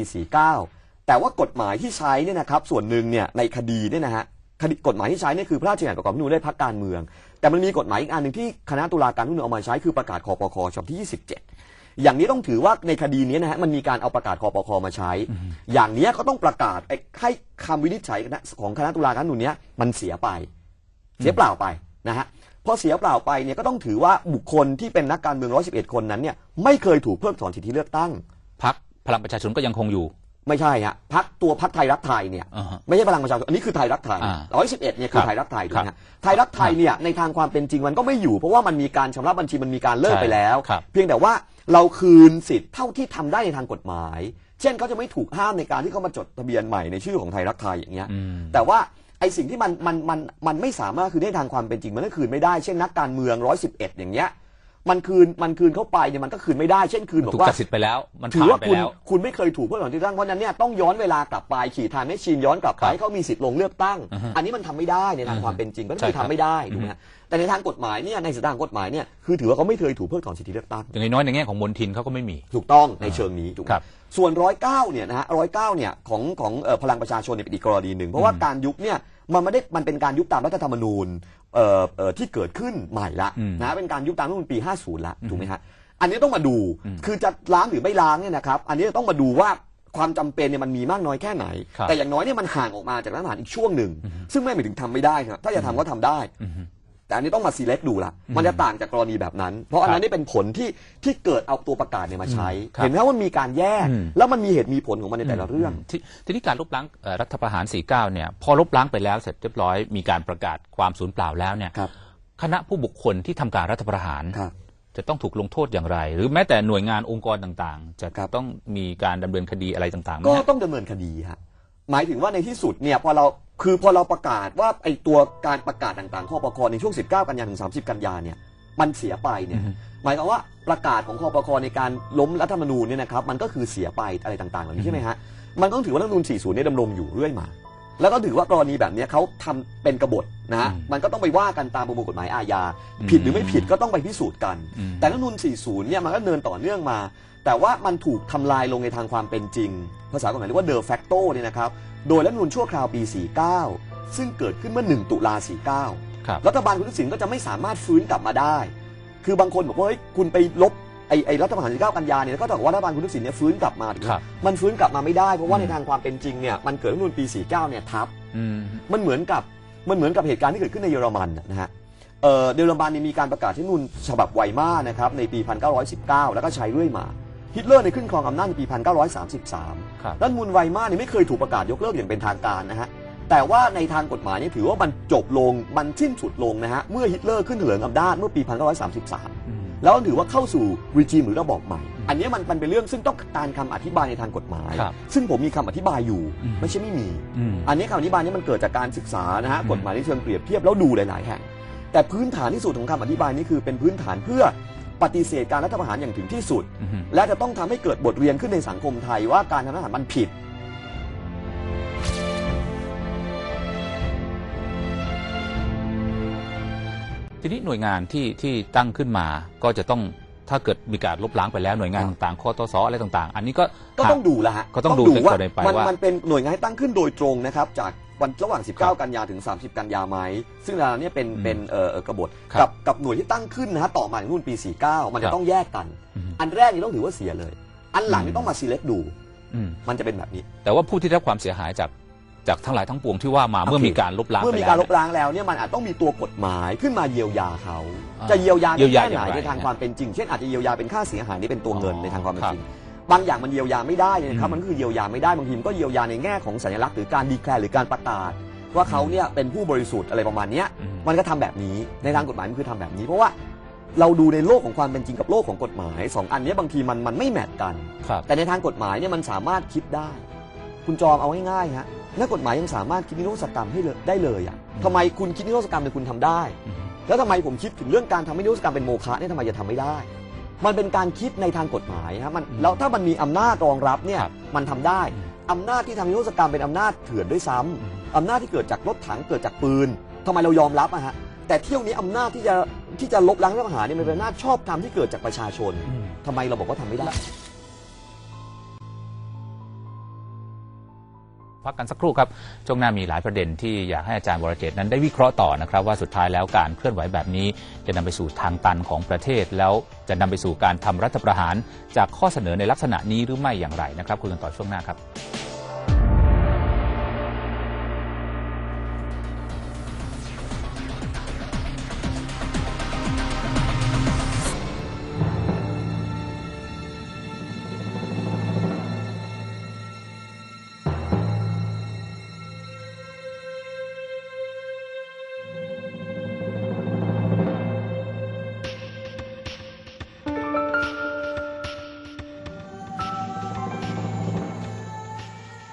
49แต่ว่ากฎหมายที่ใช้เนี่ยนะครับส่วนหนึ่งเนี่ยในคดีเนี่ยนะฮะกฎหมายที่ใช้เนี่ยคือพระราชบัญญัติประกอบรัฐธรรมนูญได้พรรคการเมืองแต่มันมีกฎหมายอีกอันหนึ่งที่คณะตุลาการรัฐธรรมนูญเอามาใช้คือประกาศคปค.ฉบับที่27อย่างนี้ต้องถือว่าในคดีนี้นะฮะมันมีการเอาประกาศคปค.มาใช้อย่างนี้ก็ต้องประกาศให้คำวินิจฉัยของคณะตุลาการรัฐธรรมนูญเนี้ยมันเสียไปเสียเปล่าไปนะฮะพอเสียเปล่าไปเนี่ยก็ต้องถือว่าบุคคลที่เป็นนักการเมือง111คนนั้นเนี่ยไม่เคยถูกเพิกถอนสิทธิเลือกตั้งพรรคพลังประชาชนก็ยังคงอยู่ไม่ใช่ฮะพรรคไทยรักไทยเนี่ยไม่ใช่พลังประชาชนอันนี้คือไทยรักไทย111เนี่ยคือไทยรักไทยถูกไหมฮะไทยรักไทยเนี่ยในทางความเป็นจริงมันก็ไม่อยู่เพราะว่ามันมีการชำระบัญชีมันมีการเลิกไปแล้วเพียงแต่ว่าเราคืนสิทธิ์เท่าที่ทำได้ในทางกฎหมาย เช่นเขาจะไม่ถูกห้ามในการที่เขามาจดทะเบียนใหม่ในชื่อของไทยรักไทยอย่างเงี้ยแต่ว่าไอ้สิ่งที่มันไม่สามารถคืนได้ทางความเป็นจริงมันก็คืนไม่ได้เช่นนักการเมือง111อย่างเงี้ยมันคืนเข้าไปเนี่ยมันก็คืนไม่ได้เช่นคืนบอกว่าถูกตัดสิทธิ์ไปแล้วมันถือว่าผ่านไปแล้วคุณไม่เคยถูกเพื่อก่อนที่ตั้งเพราะนั้นเนี่ยต้องย้อนเวลากลับไปขี่ทางแมชชีนย้อนกลับไปให้เขามีสิทธิ์ลงเลือกตั้งอันนี้มันทำไม่ได้ในทางความเป็นจริงก็คือทำไม่ได้ถูกไหมแต่ในทางกฎหมายเนี่ยในสถานกฎหมายเนี่ยคือถือว่าเขาไม่เคยถูกเพิกถอนสิทธิเลือกตั้งอย่างน้อยในแง่ของมณฑินเขาก็ไม่มีถูกต้องในเชิงนี้ถูกไหมครับส่วน109เนี่ยนะฮะ109เนี่ยของพลังประชาชนเนี่ยเป็นอีกกรณีหนึ่งเพราะว่าการยุบเนี่ยมันเป็นการยุบตามรัฐธรรมนูญที่เกิดขึ้นใหม่ละนะเป็นการยุบตามรัฐธรรมนูญปี50ละถูกไหมฮะอันนี้ต้องมาดูคือจะล้างหรือไม่ล้างเนี่ยนะครับอันนี้ต้องมาดูว่าความจำเป็นเนี่ยมันมีมากน้อยแค่ไหนแต่อย่างน้อยเนี่ยมันห่างออกมาจากรัฐประหารอีกช่วงหนึ่งซึ่งไม่หมายถึงทำไม่ได้ครับถ้าจะทำก็ทำได้แต่อันนี้ต้องมา select ดูละมันจะต่างจากกรณีแบบนั้นเพราะอันนั้นนี่เป็นผลที่เกิดเอาตัวประกาศเนี่ยมาใช้เห็นไหมว่ามันมีการแยกแล้วมันมีเหตุมีผลของมันในแต่ละเรื่องทีนี้การลบล้างรัฐประหาร49เนี่ยพอลบล้างไปแล้วเสร็จเรียบร้อยมีการประกาศความสูญเปล่าแล้วเนี่ยคณะผู้บุคคลที่ทำการรัฐประหารจะต้องถูกลงโทษอย่างไรหรือแม้แต่หน่วยงานองค์กรต่างๆจะต้องมีการดำเนินคดีอะไรต่างๆก็ต้องดำเนินคดีฮะหมายถึงว่าในที่สุดเนี่ยพอเราประกาศว่าไอ้ตัวการประกาศต่างๆคปคในช่วง19กันยายนถึง30กันยายนเนี่ยมันเสียไปเนี่ยหมายความว่าประกาศของคปคในการล้มรัฐธรรมนูญเนี่ยนะครับมันก็คือเสียไปอะไรต่างๆเหล่านี้ใช่ไหมฮะมันต้องถือว่ารัฐธรรมนูญ40เนี่ยดำรงอยู่เรื่อยมาแล้วก็ถือว่ากรณีแบบนี้เขาทำเป็นกบฏนะฮะมันก็ต้องไปว่ากันตามประมวลกฎหมายอาญาผิดหรือไม่ผิดก็ต้องไปพิสูจน์กันแต่รัฐธรรมนูญ40เนี่ยมันก็เดินต่อเนื่องมาแต่ว่ามันถูกทำลายลงในทางความเป็นจริงภาษากฎหมายเรียกว่า de facto เนี่ยนะครับโดยรัฐธรรมนูญชั่วคราวปี49ซึ่งเกิดขึ้นเมื่อ1ตุลา49รัฐบาลคุณทักษิณก็จะไม่สามารถฟื้นกลับมาได้คือบางคนบอกว่าเฮ้ยคุณไปลบไอ้รัฐประหาร19กันยาเนี่ยก็ต้องบอกว่ารัฐบาลคุณทักษิณเนี่ยฟื้นกลับมามันฟื้นกลับมาไม่ได้เพราะว่าในทางความเป็นจริงเนี่ยมันเกิดรัฐธรรมนูญปี49เนี่ยทับมันเหมือนกับเหตุการณ์ที่เกิดขึ้นในเยอรมันนะฮะเยอรมันมีการประกาศรัฐธรรมนูญฉบับไวมานะครับในปี1919แล้วก็ใช้เรื่อยมาฮิตเลอร์ในขึ้นครองอำนาจในปี1933รัฐธรรมนูญไวมาเนี่ยไม่เคยถูกประกาศยกเลิกอย่างเป็นทางการนะฮะแต่ว่าในทางกฎหมายนี่ถือว่ามันจบลงมันสิ้นสุดลงนะฮะเมื่อฮิตเลอร์ขึ้นเถลิงอำนาจเมื่อปี1933แล้วถือว่าเข้าสู่รีจิมหรือระบอบใหม่อันนี้มันเป็นเรื่องซึ่งต้องการคำอธิบายในทางกฎหมายซึ่งผมมีคำอธิบายอยู่ไม่ใช่ไม่มีอันนี้คำอธิบายนี้มันเกิดจากการศึกษานะฮะกฎหมายในเชิงเปรียบเทียบแล้วดูหลายๆแห่งแต่พื้นฐานที่สุดของคำอธิบายนี้คือเป็นพื้นฐานเพื่อปฏิเสธการรัฐประหารอย่างถึงที่สุดและจะต้องทำให้เกิดบทเรียนขึ้นในสังคมไทยว่าการทำรัฐประหารมันผิดทีนี้หน่วยงานที่ตั้งขึ้นมาก็จะต้องถ้าเกิดมีการลบล้างไปแล้วหน่วยงานต่างๆคตสอะไรต่างๆอันนี้ก็ต้องดูละฮะก็ต้องดูว่ามันเป็นหน่วยงานตั้งขึ้นโดยตรงนะครับจากวันระหว่าง19กันยาถึง30กันยาไหมซึ่งอันนี้เป็นกบฏกับหน่วยที่ตั้งขึ้นนะฮะต่อมาในรุ่นปี49มันจะต้องแยกกันอันแรกนี่ต้องถือว่าเสียเลยอันหลังนี่ต้องมา select ดูมันจะเป็นแบบนี้แต่ว่าผู้ที่ได้รับความเสียหายจากทั้งหลายทั้งปวงที่ว่ามาเมื่อมีการลบล้างเมื่อมีการลบล้างแล้วเนี่ยมันอาจต้องมีตัวกฎหมายขึ้นมาเยียวยาเขาจะเยียวยาแค่ไหนในทางความเป็นจริงเช่นอาจจะเยียวยาเป็นค่าเสียหายนี่เป็นตัวเงินในทางความเป็นจริงบางอย่างมันเยียวยาไม่ได้นะครับมันคือเยียวยาไม่ได้บางทีมันก็เยียวยาในแง่ของสัญลักษณ์หรือการดีแคลร์หรือการประกาศว่าเขาเนี่ยเป็นผู้บริสุทธิ์อะไรประมาณนี้มันก็ทำแบบนี้ในทางกฎหมายมันคือทำแบบนี้เพราะว่าเราดูในโลกของความเป็นจริงกับโลกของกฎหมาย2อันนี้บางทีมันไม่แมทกันแต่ในทางกฎหมายเนี่ยมันสามารถคิดได้คุณจอมเอาง่ายๆฮะนักกฎหมายยังสามารถคิดนิรโทษกรรมให้ได้เลยอ่ะทำไมคุณคิดนิรโทษกรรมเนี่ยคุณทำได้แล้วทำไมผมคิดถึงเรื่องการทำให้นิรโทษกรรมเป็นโมฆะเนี่ยทำไมจะทำไม่ได้มันเป็นการคิดในทางกฎหมายฮะแล้วถ้ามันมีอำนาจรองรับเนี่ยมันทำได้อำนาจที่ทำนิรโทษกรรมเป็นอำนาจเถื่อนด้วยซ้ำอำนาจที่เกิดจากรถถังเกิดจากปืนทำไมเรายอมรับอะฮะแต่เที่ยวนี้อำนาจที่จะลบล้างรัฐประหารเนี่ยมันเป็นอำนาจชอบธรรมที่เกิดจากประชาชนทำไมเราบอกว่าทำไม่ได้พักกันสักครู่ครับช่วงหน้ามีหลายประเด็นที่อยากให้อาจารย์วรเจตน์นั้นได้วิเคราะห์ต่อนะครับว่าสุดท้ายแล้วการเคลื่อนไหวแบบนี้จะนำไปสู่ทางตันของประเทศแล้วจะนำไปสู่การทำรัฐประหารจากข้อเสนอในลักษณะนี้หรือไม่อย่างไรนะครับคุยกันต่อช่วงหน้าครับ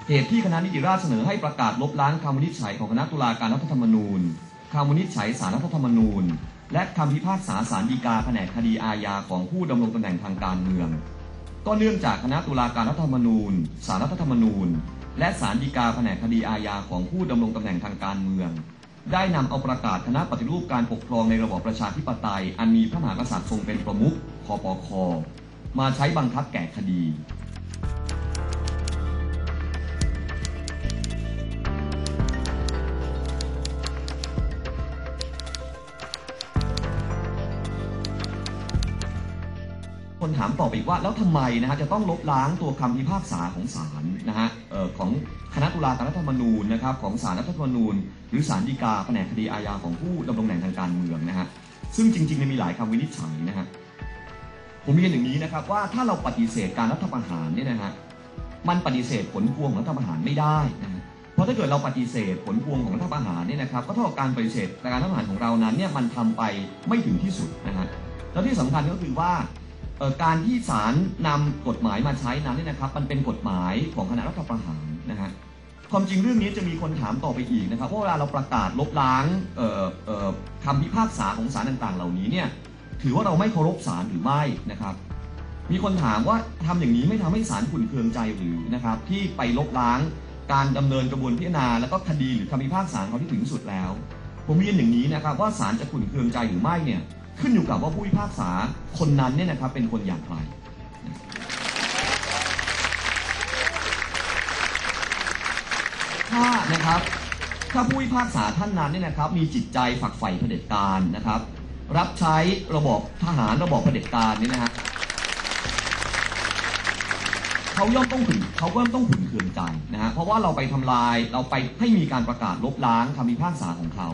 เหตุที่คณะนิติราษฎร์เสนอให้ประกาศลบล้างคำวินิจฉัยของคณะตุลาการรัฐธรรมนูญคำวินิจฉัยศาลรัฐธรรมนูญและคำพิพากษาศาลฎีกาแผนกคดีอาญาของผู้ดำรงตำแหน่งทางการเมืองก็เนื่องจากคณะตุลาการรัฐธรรมนูญศาลรัฐธรรมนูญและศาลฎีกาแผนกคดีอาญาของผู้ดำรงตำแหน่งทางการเมืองได้นำเอาประกาศคณะปฏิรูปการปกครองในระบอบประชาธิปไตยอันมีพระมหากษัตริย์ทรงเป็นประมุขคปค.มาใช้บังคับแก่คดีคนถามต่อไปอีกว่าแล้วทำไมนะฮะจะต้องลบล้างตัวคำพิพากษาของศาลนะฮะของคณะตุลาการรัฐธรรมนูญนะครับของศาลรัฐธรรมนูญหรือศาลฎีกาแผนกคดีอาญาของผู้ดำรงตำแหน่งทางการเมืองนะฮะซึ่งจริงๆมีหลายคำวินิจฉัยนะฮะผมเรียนอย่างนี้นะครับว่าถ้าเราปฏิเสธการรัฐประหารเนี่ยนะฮะมันปฏิเสธผลพวงของรัฐประหารไม่ได้นะฮะเพราะถ้าเกิดเราปฏิเสธผลพวงของรัฐประหารเนี่ยนะครับก็เท่ากับการปฏิเสธการรัฐประหารของเรานั้นเนี่ยมันทำไปไม่ถึงที่สุดนะฮะแล้วที่สำคัญก็คือว่าการที่ศาลนำกฎหมายมาใช้นั้นเนี่ยนะครับมันเป็นกฎหมายของคณะรัฐประหารนะฮะความจริงเรื่องนี้จะมีคนถามต่อไปอีกนะครับว่าเวลาเราประกาศลบล้างคำพิพากษาของศาลต่างๆเหล่านี้เนี่ยถือว่าเราไม่เคารพศาลหรือไม่นะครับมีคนถามว่าทำอย่างนี้ไม่ทำให้ศาลขุ่นเคืองใจหรือนะครับที่ไปลบล้างการดำเนินกระบวนพิจารณาแล้วก็คดีหรือคำพิพากษาเขาที่ถึงที่สุดแล้วผมเรียนอย่างนี้นะครับว่าศาลจะขุ่นเคืองใจหรือไม่เนี่ยขึ้นอยู่กับว่าผู้พิพากษาคนนั้นเนี่ยนะครับเป็นคนอย่างไรถ้าผู้พิพากษาท่านนั้นเนี่ยนะครับมีจิตใจฝักใฝ่เผด็จการนะครับรับใช้ระบอบทหารระบอบเผด็จการนี่นะฮะเขาย่อมต้องขุ่นเคืองใจนะฮะเพราะว่าเราไปทำลายเราไปให้มีการประกาศลบล้างคำพิพากษาของเขา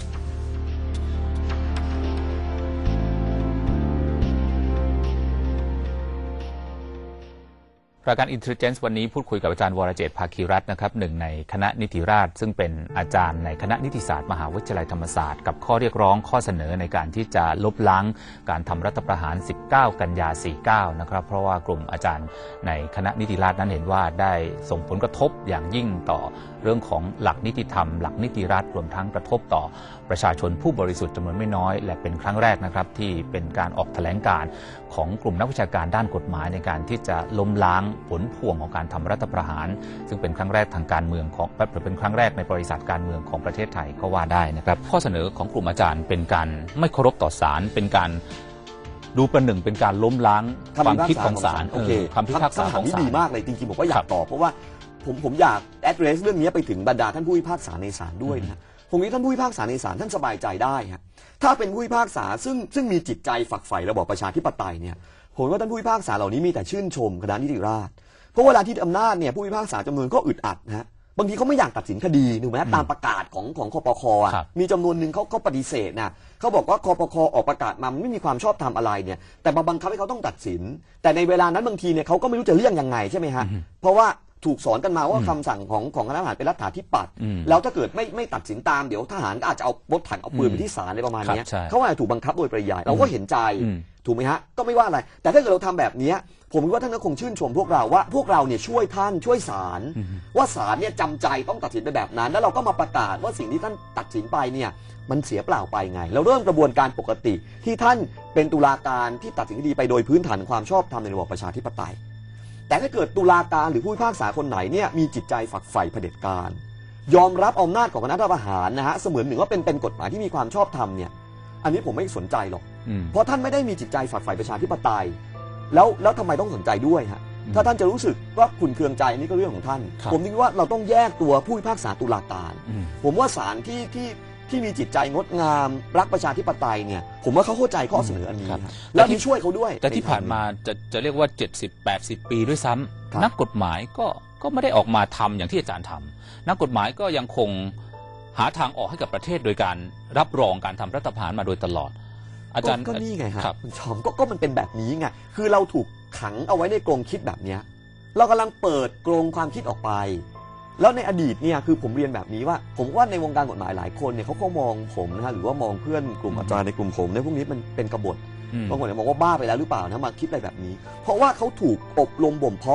รายการ Intelligence วันนี้พูดคุยกับอาจารย์วรเจตน์ ภาคีรัตน์นะครับหนึ่งในคณะนิติราษฎร์ซึ่งเป็นอาจารย์ในคณะนิติศาสตร์มหาวิทยาลัยธรรมศาสตร์กับข้อเรียกร้องข้อเสนอในการที่จะลบล้างการทำรัฐประหาร 19 กันยา 49 นะครับเพราะว่ากลุ่มอาจารย์ในคณะนิติราษฎร์นั้นเห็นว่าได้ส่งผลกระทบอย่างยิ่งต่อเรื่องของหลักนิติธรรมหลักนิติรัฐรวมทั้งกระทบต่อประชาชนผู้บริสุทธิ์จำนวนไม่น้อยและเป็นครั้งแรกนะครับที่เป็นการออกแถลงการของกลุ่มนักวิชาการด้านกฎหมายในการที่จะล้มล้างผลพวงของการทำรัฐประหารซึ่งเป็นครั้งแรกทางการเมืองของเป็นครั้งแรกในประวัติศาสตร์การเมืองของประเทศไทยก็ว่าได้นะครับข้อเสนอของกลุ่มอาจารย์เป็นการไม่เคารพต่อศาลเป็นการดูประหนึ่งเป็นการล้มล้างความคิดของศาลคำพิพากษาของศาลดีมากเลยจริงๆผมก็อยากตอบเพราะว่าผมอยาก address เรื่องนี้ไปถึงบรรดาท่านผู้พิพากษาในศาลด้วยนะผมคิดท่านผู้พิพากษาในศาลท่านสบายใจได้ฮะถ้าเป็นผู้พิพากษาซึ่งมีจิตใจฝักใฝ่ระบอบประชาธิปไตยเนี่ยผมว่าท่านผู้พิพากษาเหล่านี้มีแต่ชื่นชมคณะนิติราษฎร์เพราะเวลาที่อำนาจเนี่ยผู้พิพากษาจำนวนก็อึดอัดนะฮะบางทีเขาไม่อยากตัดสินคดีถูกไหมตามประกาศของคปค.มีจำนวนหนึ่งเขาปฏิเสธนะเขาบอกว่าคปค.ออกประกาศมามันไม่มีความชอบธรรมอะไรเนี่ยแต่มาบังคับให้เขาต้องตัดสินแต่ในเวลานั้นบางทีเนี่ยเขาก็ไม่รู้จะเลี่ยงยังไงใช่ไหมฮะเพราะว่าถูกสอนกันมาว่าคำสั่งของคณะทหารเป็นรัฐาธิปัตย์แล้วถ้าเกิดไม่ตัดสินตามเดี๋ยวทหารก็อาจจะเอารถถังเอาปืนไปที่ศาลในประมาณนี้เขาอาจจะถูกบังคับโดยปริยายเราก็เห็นใจถูกไหมฮะก็ไม่ว่าอะไรแต่ถ้าเกิดเราทำแบบนี้ผมคิดว่าท่านก็คงชื่นชมพวกเราว่าพวกเราเนี่ยช่วยท่านช่วยศาลว่าศาลเนี่ยจำใจต้องตัดสินไปแบบนั้นแล้วเราก็มาประกาศว่าสิ่งที่ท่านตัดสินไปเนี่ยมันเสียเปล่าไปไงเราเริ่มกระบวนการปกติที่ท่านเป็นตุลาการที่ตัดสินคดีไปโดยพื้นฐานความชอบธรรมในระบอบประชาธิปไตยแต่ถ้าเกิดตุลาการหรือผู้พิพากษาคนไหนเนี่ยมีจิตใจฝักใฝ่เผด็จการยอมรับอำนาจของคณะรัฐประหารนะฮะเสมือนหนึ่งว่าเป็นกฎหมายที่มีความชอบธรรมเนี่ยอันนี้ผมไม่สนใจหรอกเพราะท่านไม่ได้มีจิตใจฝักใฝ่ประชาธิปไตยแล้วทำไมต้องสนใจด้วยฮะถ้าท่านจะรู้สึกว่าขุ่นเคืองใจนี่ก็เรื่องของท่านผมคิดว่าเราต้องแยกตัวผู้พิพากษาตุลาการผมว่าศาลที่มีจิตใจงดงามรักประชาธิปไตยเนี่ยผมว่าเขาเข้าใจข้อเสนออันนี้แล้วที่ช่วยเขาด้วยแต่ที่ผ่านมาจะเรียกว่า70-80 ปีด้วยซ้ำนักกฎหมายก็ไม่ได้ออกมาทำอย่างที่อาจารย์ทำนักกฎหมายก็ยังคงหาทางออกให้กับประเทศโดยการรับรองการทำรัฐประหารมาโดยตลอดอาจารย์ก็นี่ไงฮะคุณชอมก็มันเป็นแบบนี้ไงคือเราถูกขังเอาไว้ในกรงคิดแบบนี้เรากำลังเปิดกรงความคิดออกไปแล้วในอดีตเนี่ยคือผมเรียนแบบนี้ว่าผมว่าในวงการกฎหมายหลายคนเนี่ยเขาก็มองผมนะฮะหรือว่ามองเพื่อนกลุ่มอาจารย์ในกลุ่มผมในพวกนี้มันเป็นกบฏบางคนเนี่ยมองว่าบ้าไปแล้วหรือเปล่านะมาคิดอะไรแบบนี้เพราะว่าเขาถูกอบรมบ่มเพาะ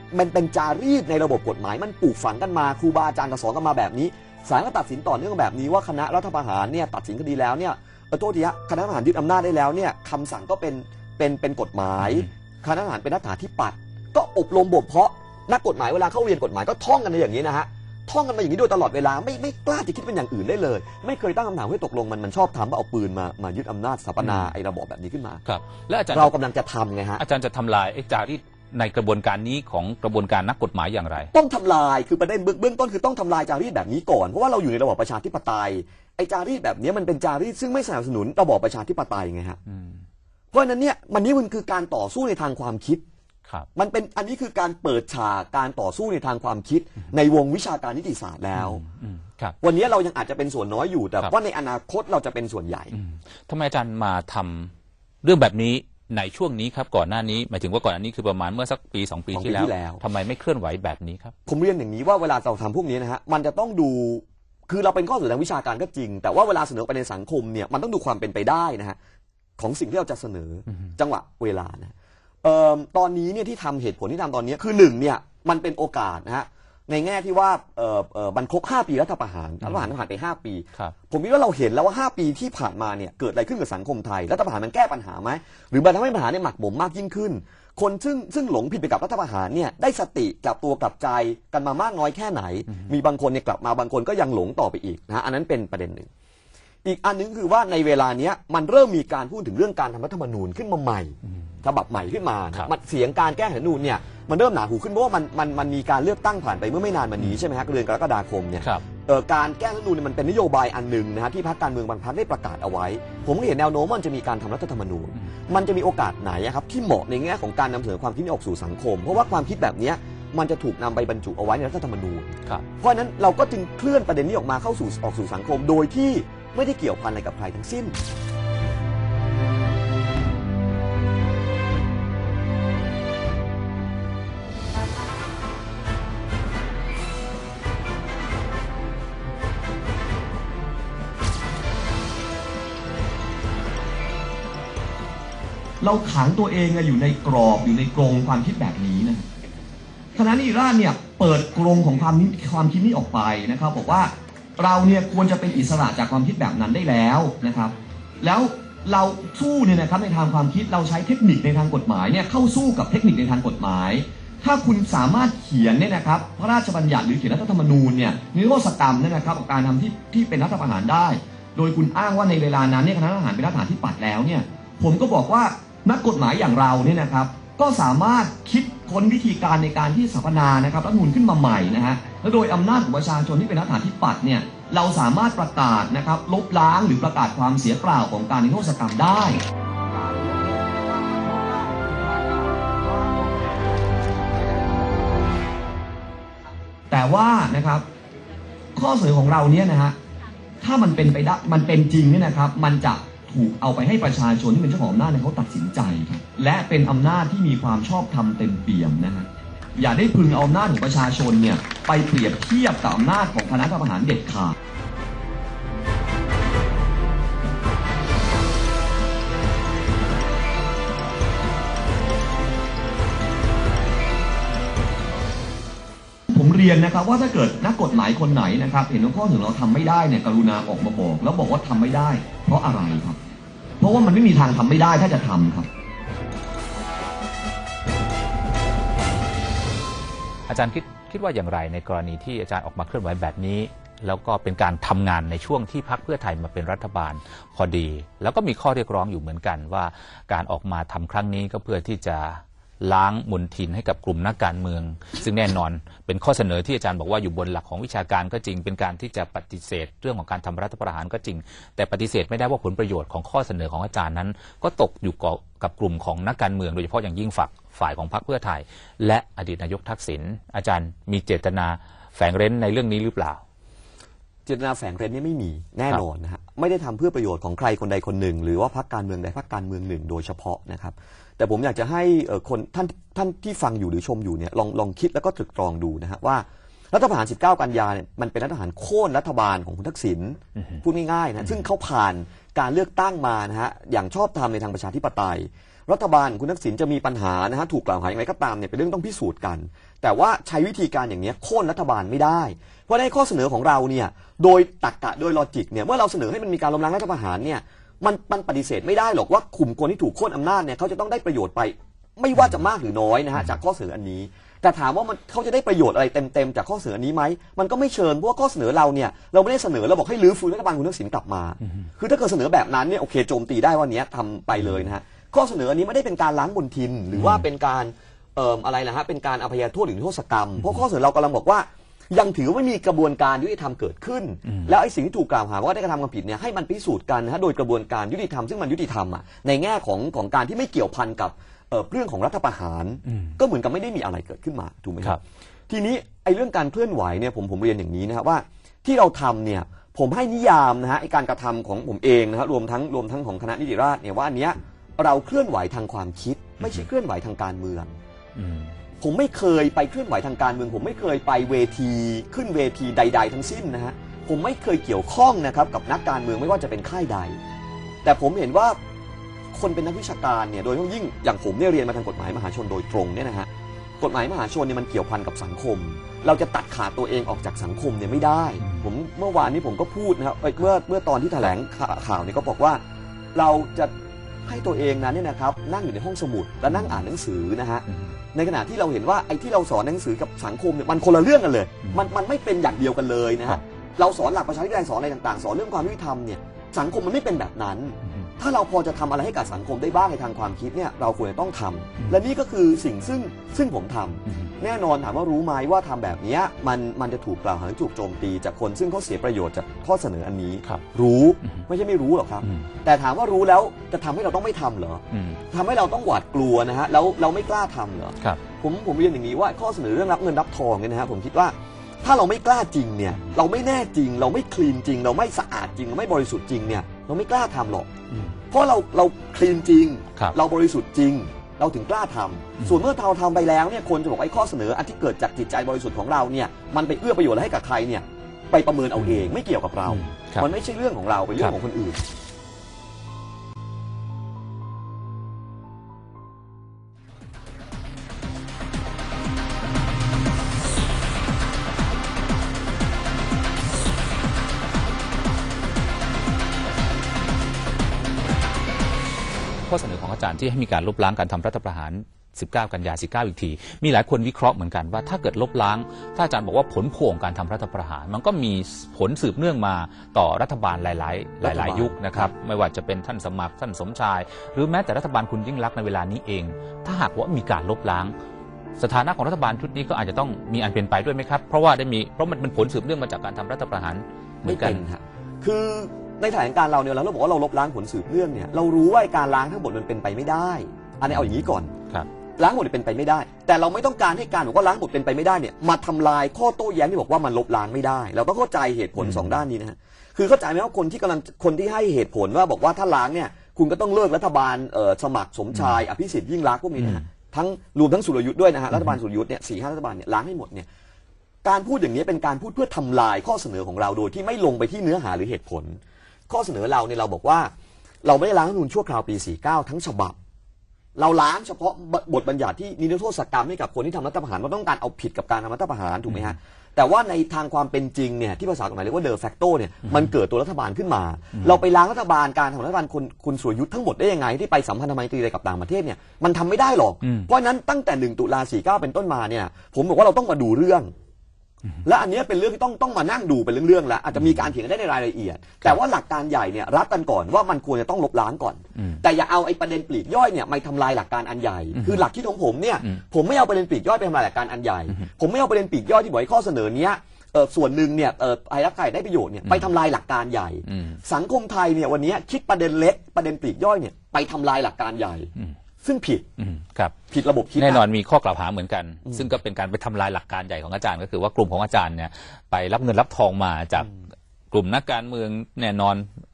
มันเป็นจารีตในระบบกฎหมายมันปลูกฝังกันมาครูบาอาจารย์ก็สอนกันมาแบบนี้ศาลก็ตัดสินต่อเนื่องแบบนี้ว่าคณะรัฐประหารเนี่ยตัดสินคดีแล้วเนี่ยโทษทีฮะคณะทหารยึดอำนาจได้แล้วเนี่ยคำสั่งก็เป็นกฎหมายคณะทหารเป็นรัฐาธิปัตย์ก็อบรมบ่มเพาะนักกฎหมายเวลาเข้าเรียนกฎหมายก็ท่องกันในอย่างนี้นะฮะท่องกันมาอย่างนี้โดยตลอดเวลาไม่กล้าจะคิดเป็นอย่างอื่นได้เลยไม่เคยตั้งคำถามว่าตกลงมันชอบทำว่าเอาปืนมายึดอำนาจสถาปนาไอ้ระบอบแบบนี้ขึ้นมาครับและอาจารย์เรากำลังจะทำไงฮะอาจารย์จะทำลายไอ้จารีตในกระบวนการนี้ของกระบวนการนักกฎหมายอย่างไรต้องทำลายคือประเด็นเบื้องต้นคือต้องทำลายจารีตแบบนี้ก่อนเพราะว่าเราอยู่ในระบอบประชาธิปไตยไอ้จารีตแบบนี้มันเป็นจารีตซึ่งไม่สนับสนุนระบอบประชาธิปไตยไงฮะเพราะฉะนั้นเนี่ยมันคือการต่อสู้ในทางความคิดมันเป็นอันนี้คือการเปิดฉากการต่อสู้ในทางความคิดในวงวิชาการนิติศาสตร์แล้ววันนี้เรายังอาจจะเป็นส่วนน้อยอยู่แต่ว่าในอนาคตเราจะเป็นส่วนใหญ่ทำไมอาจารย์มาทำเรื่องแบบนี้ในช่วงนี้ครับก่อนหน้านี้หมายถึงว่าก่อนอันนี้คือประมาณเมื่อสักปี2 ปีที่แล้วทำไมไม่เคลื่อนไหวแบบนี้ครับผมเรียนอย่างนี้ว่าเวลาเราทำพวกนี้นะฮะมันจะต้องดูคือเราเป็นข้อเสนอทางวิชาการก็จริงแต่ว่าเวลาเสนอไปในสังคมเนี่ยมันต้องดูความเป็นไปได้นะฮะของสิ่งที่เราจะเสนอจังหวะเวลานะตอนนี้เนี่ยที่ทำเหตุผลที่ทำตอนนี้คือ1เนี่ยมันเป็นโอกาสนะฮะในแง่ที่ว่ามันครบ5 ปีรัฐประหารผ่านไป5 ปีผมคิดว่าเราเห็นแล้วว่า5 ปีที่ผ่านมาเนี่ยเกิดอะไรขึ้นกับสังคมไทยรัฐประหารมันแก้ปัญหาไหมหรือมันทำให้ปัญหาเนี่ยหมักหมมมากยิ่งขึ้นคนซึ่งหลงผิดไปกับรัฐประหารเนี่ยได้สติกลับตัวกลับใจกันมามากน้อยแค่ไหนมีบางคนเนี่ยกลับมาบางคนก็ยังหลงต่อไปอีกนะฮะอันนั้นเป็นประเด็นหนึ่งอีกอันนึงคือว่าในเวลานี้มันเริ่มมีการพูดถึงเรื่องการทำรัฐธรรมนูญขึ้นมาใหม่ฉบับใหม่ขึ้นมาเสียงการแก้รัฐธรรมนูญเนี่ยมันเริ่มหนาหูขึ้นเพราะว่ามันมีการเลือกตั้งผ่านไปเมื่อไม่นานมานี้ใช่ไหมฮะเดือนกรกฎาคมเนี่ยการแก้รัฐธรรมนูญมันเป็นนโยบายอันหนึ่งนะฮะที่พรรคการเมืองบางพรรคได้ประกาศเอาไว้ผมก็เห็นแนวโน้มมันจะมีการทำรัฐธรรมนูญมันจะมีโอกาสไหนครับที่เหมาะในแง่ของการนำเสนอความคิดออกสู่สังคมเพราะว่าความคิดแบบนี้มันจะถูกนำไปบรรจุเอาไว้ในรัฐธรรมนูญเพราะฉะนั้นเราก็จึงเคลื่อนประเด็นนี้ออกมาเข้าสู่ออกสู่สังคมโดยที่ไม่ได้เกี่ยวพันอะไรกับใครทั้งสิ้นเราขังตัวเองอยู่ในกรอบอยู่ในกรงความคิดแบบนี้นะคณะนิติราษฎร์เนี่ยเปิดกรงของความคิดนี้ออกไปนะครับบอกว่าเราเนี่ยควรจะเป็นอิสระจากความคิดแบบนั้นได้แล้วนะครับแล้วเราสู้เนี่ยนะครับในทางความคิดเราใช้เทคนิคในทางกฎหมายเนี่ยเข้าสู้กับเทคนิคในทางกฎหมายถ้าคุณสามารถเขียนเนี่ยนะครับพระราชบัญญัติหรือเขียนรัฐธรรมนูญเนี่ยนิรโทษกรรมเนี่ยนะครับกับการทำที่เป็นรัฐประหารได้โดยคุณอ้างว่าในเวลานั้นเนี่ยคณะทหารเป็นรัฐาธิปัตย์แล้วเนี่ยผมก็บอกว่านักกฎหมายอย่างเราเนี่ยนะครับก็สามารถคิดค้นวิธีการในการที่สถาปนานะครับรัฐธรรมนูญขึ้นมาใหม่นะฮะและโดยอำนาจของประชาชนที่เป็นรัฐาธิปัตย์เนี่ยเราสามารถประกาศนะครับลบล้างหรือประกาศความเสียเปล่าของการนิรโทษกรรมได้แต่ว่านะครับข้อเสนอของเราเนี่ยนะฮะถ้ามันเป็นไปได้มันเป็นจริงเนี่ยนะครับมันจะถูกเอาไปให้ประชาชนที่เป็นเจ้าของอำนาจเขาตัดสินใจครับและเป็นอำนาจที่มีความชอบธรรมเต็มเปี่ยมนะฮะอย่าได้พึงเอาอำนาจของประชาชนเนี่ยไปเปรียบเทียบกับอำนาจของคณะรัฐประหารเด็ดขาดผมเรียนนะครับว่าถ้าเกิดนักกฎหมายคนไหนนะครับเห็นว่าข้อเสนอเราทำไม่ได้เนี่ยกรุณาออกมาบอกแล้วบอกว่าทำไม่ได้เพราะอะไรครับเพราะว่ามันไม่มีทางทำไม่ได้ถ้าจะทำครับอาจารย์คิดว่าอย่างไรในกรณีที่อาจารย์ออกมาเคลื่อนไหวแบบนี้แล้วก็เป็นการทำงานในช่วงที่พรรคเพื่อไทยมาเป็นรัฐบาลพอดีแล้วก็มีข้อเรียกร้องอยู่เหมือนกันว่าการออกมาทำครั้งนี้ก็เพื่อที่จะล้างมลทินให้กับกลุ่มนักการเมืองซึ่งแน่นอนเป็นข้อเสนอที่อาจารย์บอกว่าอยู่บนหลักของวิชาการก็จริงเป็นการที่จะปฏิเสธเรื่องของการทำรัฐประหารก็จริงแต่ปฏิเสธไม่ได้ว่าผลประโยชน์ของข้อเสนอของอาจารย์นั้นก็ตกอยู่กับกลุ่มของนักการเมืองโดยเฉพาะอย่างยิ่งฝ่ายของพรรคเพื่อไทยและอดีตนายกทักษิณอาจารย์มีเจตนาแฝงเร้นในเรื่องนี้หรือเปล่าเจตนาแฝงเร้นนี่ไม่มีแน่นอนนะฮะไม่ได้ทำเพื่อประโยชน์ของใครคนใดคนหนึ่งหรือว่าพรรคการเมืองใดพรรคการเมืองหนึ่งโดยเฉพาะนะครับแต่ผมอยากจะให้คนท่านที่ฟังอยู่หรือชมอยู่เนี่ยลองคิดแล้วก็ตรึกตรองดูนะฮะว่ารัฐประหาร19 กันยาเนี่ยมันเป็นรัฐประหารโค่นรัฐบาลของคุณทักษิณพูดง่ายๆนะซึ่งเขาผ่านการเลือกตั้งมานะฮะอย่างชอบธรรมในทางประชาธิปไตยรัฐบาลคุณทักษิณจะมีปัญหานะฮะถูกกล่าวหาอย่างไรก็ตามเนี่ยเป็นเรื่องต้องพิสูจน์กันแต่ว่าใช้วิธีการอย่างนี้โค่นรัฐบาลไม่ได้เพราะในข้อเสนอของเราเนี่ยโดยตรรกะโดยลอจิกเนี่ยเมื่อเราเสนอให้มันมีการล้มล้างรัฐประหารเนี่ยมันปฏิเสธไม่ได้หรอกว่ากลุ่มคนที่ถูกโค่นอำนาจเนี่ยเขาจะต้องได้ประโยชน์ไปไม่ว่าจะมากหรือน้อยนะฮะจากข้อเสนออันนี้แต่ถามว่าเขาจะได้ประโยชน์อะไรเต็มๆจากข้อเสนออันนี้ไหมมันก็ไม่เชิญเพราะว่าข้อเสนอเราเนี่ยเราไม่ได้เสนอเราบอกให้รื้อฟื้นรัฐบาลคุณทักษิณกลับมาคือถ้าเกิดเสนอแบบนั้นเนี่ยโอเคโจมตีได้ว่านี้ทำไปเลยนะฮะข้อเสนออันนี้ไม่ได้เป็นการล้างมลทินหรือว่าเป็นการอะไรนะฮะเป็นการอภัยโทษหรือโทษกรรมเพราะข้อเสนอเรากำลังบอกว่ายังถือว่ามีกระบวนการยุติธรรมเกิดขึ้นแล้วไอ้สิ่งที่ถูกกล่าวหาว่าได้กระทำความผิดเนี่ยให้มันพิสูจน์กันนะฮะโดยกระบวนการยุติธรรมซึ่งมันยุติธรรมอ่ะในแง่ของการที่ไม่เกี่ยวพันกับเรื่องของรัฐประหารก็เหมือนกับไม่ได้มีอะไรเกิดขึ้นมาถูกไหมครับทีนี้ไอ้เรื่องการเคลื่อนไหวเนี่ยผมเรียนอย่างนี้นะครับว่าที่เราทำเนี่ยผมให้นิยามนะฮะไอ้การกระทำของผมเองนะฮะรวมทั้งของคณะนิติราษฎร์เนี่ยว่าอันเนี้ยเราเคลื่อนไหวทางความคิดไม่ใช่เคลื่อนไหวทางการเมืองผมไม่เคยไปเคลื่อนไหวทางการเมืองผมไม่เคยไปเวทีขึ้นเวทีใดๆทั้งสิ้นนะฮะผมไม่เคยเกี่ยวข้องนะครับกับนักการเมืองไม่ว่าจะเป็นค่ายใดแต่ผมเห็นว่าคนเป็นนักวิชาการเนี่ยโดยเฉพาะยิ่งอย่างผมเนี่ยเรียนมาทางกฎหมายมหาชนโดยตรงเนี่ยนะฮะกฎหมายมหาชนเนี่ยมันเกี่ยวพันกับสังคมเราจะตัดขาดตัวเองออกจากสังคมเนี่ยไม่ได้ผมเมื่อวานนี้ผมก็พูดนะครับเมื่อตอนที่แถลงข่าวเนี่ยก็บอกว่าเราจะให้ตัวเองนั้นเนี่ยนะครับนั่งอยู่ในห้องสมุดและนั่งอ่านหนังสือนะฮะในขณะที่เราเห็นว่าไอ้ที่เราสอนหนังสือกับสังคมเนี่ยมันคนละเรื่องกันเลยมันไม่เป็นอย่างเดียวกันเลยนะฮะเราสอนหลักประชาธิปไตยสอนอะไรต่างๆสอนเรื่องความยุติธรรมเนี่ยสังคมมันไม่เป็นแบบนั้นถ้าเราพอจะทำอะไรให้กับสังคมได้บ้างในทางความคิดเนี่ยเราควรจะต้องทำและนี่ก็คือสิ่งซึ่งผมทำแน่นอนถามว่ารู้ไหมว่าทำแบบนี้มันจะถูกกล่าวหาถูกโจมตีจากคนซึ่งเขาเสียประโยชน์จากข้อเสนออันนี้รู้ไม่ใช่ไม่รู้หรอกครับแต่ถามว่ารู้แล้วจะทำให้เราต้องไม่ทำเหรอทำให้เราต้องหวาดกลัวนะฮะแล้วเราไม่กล้าทำเหรอผมเรียนอย่างนี้ว่าข้อเสนอเรื่องรับเงินรับทองเนี่ยนะฮะผมคิดว่าถ้าเราไม่กล้าจริงเนี่ยเราไม่แน่จริงเราไม่คลีนจริงเราไม่สะอาดจริงเราไม่บริสุทธิ์จริงเนี่ยเราไม่กล้าทำหรอกเพราะเราคลีนจริงเราบริสุทธิ์จริงเราถึงกล้าทำส่วนเมื่อเราทำไปแล้วเนี่ยคนจะบอกไอ้ข้อเสนออันที่เกิดจากจิตใจบริสุทธิ์ของเราเนี่ยมันไปเอื้อประโยชน์ให้กับใครเนี่ยไปประเมินเอาเองไม่เกี่ยวกับเรามันไม่ใช่เรื่องของเราเป็นเรื่องของคนอื่นข้อเสนอของอาจารย์ที่ให้มีการลบล้างการทำรัฐประหาร19 กันยา 19 อีกทีมีหลายคนวิเคราะห์เหมือนกันว่าถ้าเกิดลบล้างถ้าอาจารย์บอกว่าผลพวงการทำรัฐประหารมันก็มีผลสืบเนื่องมาต่อรัฐบาลหลายยุคนะครับไม่ว่าจะเป็นท่านสมัครท่านสมชายหรือแม้แต่รัฐบาลคุณยิ่งลักษณ์ในเวลานี้เองถ้าหากว่ามีการลบล้างสถานะของรัฐบาลชุดนี้ก็อาจจะต้องมีอันเป็นไปด้วยไหมครับเพราะมันเป็นผลสืบเนื่องมาจากการทำรัฐประหารไม่เป็นครับคือในแถลงการเราเนี่ยเราบอกว่าเราลบล้างผลสืบเนื่องเนี่ยเรารู้ว่าการล้างทั้งหมดมันเป็นไปไม่ได้อันนี้เอาอย่างนี้ก่อนล้างหมดเป็นไปไม่ได้แต่เราไม่ต้องการให้การบอกว่าล้างหมดเป็นไปไม่ได้เนี่ยมาทำลายข้อโต้แย้งที่บอกว่ามันลบล้างไม่ได้เราต้องเข้าใจเหตุผล2ด้านนี้นะฮะคือเข้าใจไหมว่าคนที่ให้เหตุผลว่าบอกว่าถ้าล้างเนี่ยคุณก็ต้องเลิกรัฐบาลสมัครสมชายอภิสิทธิ์ยิ่งลักษณ์พวกนี้นะฮะรวมทั้งสุรยุทธ์ด้วยนะฮะรัฐบาลสุรยุทธ์เนี่ย4-5รัฐบาลเนี่ยล้างให้หมดเนี่ยการพูดอย่างนี้เป็นการพูดเพื่อทำลายข้อเสนอของเราโดยที่ไม่ลงไปที่เนื้อหาหรือเหตุผลข้อเสนอเราเนี่ยเราบอกว่าเราไม่ได้ล้างรัฐธรรมนูญชั่วคราวปี49ทั้งฉบับเราล้างเฉพาะบทบัญญัติที่นิรโทษกรรมให้กับคนที่ทำรัฐประหารเราต้องการเอาผิดกับการทำรัฐประหารถูกไหมฮะแต่ว่าในทางความเป็นจริงเนี่ยที่ภาษากฎหมายเรียกว่าเดอแฟกโตเนี่ยมันเกิดตัวรัฐบาลขึ้นมาเราไปล้างรัฐบาลการทำรัฐบาลคุณสุรยุทธ์ทั้งหมดได้ยังไงที่ไปสัมพันธไมตรีอะไรกับต่างประเทศเนี่ยมันทำไม่ได้หรอกเพราะนั้นตั้งแต่1 ตุลา 49เป็นต้นมาเนี่ยผมบอกว่าเราต้องมาดูเรื่องและอันนี้เป็นเรื่องที่ต้องมานั่งดูเป็นเรื่องๆแล้วอาจจะมีการเถียงกันได้ในรายละเอียดแต่ว่าหลักการใหญ่เนี่ยรับกันก่อนว่ามันควรจะต้องลบล้างก่อนแต่อย่าเอาไอ้ประเด็นปลีกย่อยเนี่ยมาทำลายหลักการอันใหญ่คือหลักคิดของผมเนี่ยผมไม่เอาประเด็นปลีกย่อยไปทำลายหลักการอันใหญ่ผมไม่เอาประเด็นปลีกย่อยที่บอกข้อเสนอเนี้ยส่วนหนึ่งเนี่ยไอ้รักใครได้ประโยชน์เนี่ยไปทำลายหลักการใหญ่สังคมไทยเนี่ยวันนี้คิดประเด็นเล็กประเด็นปลีกย่อยเนี่ยไปทำลายหลักการใหญ่ซึ่งผิดระบบคิดแน่นอนมีข้อกล่าวหาเหมือนกันซึ่งก็เป็นการไปทำลายหลักการใหญ่ของอาจารย์ก็คือว่ากลุ่มของอาจารย์เนี่ยไปรับเงินรับทองมาจากกลุ่มนักการเมืองแน่นอน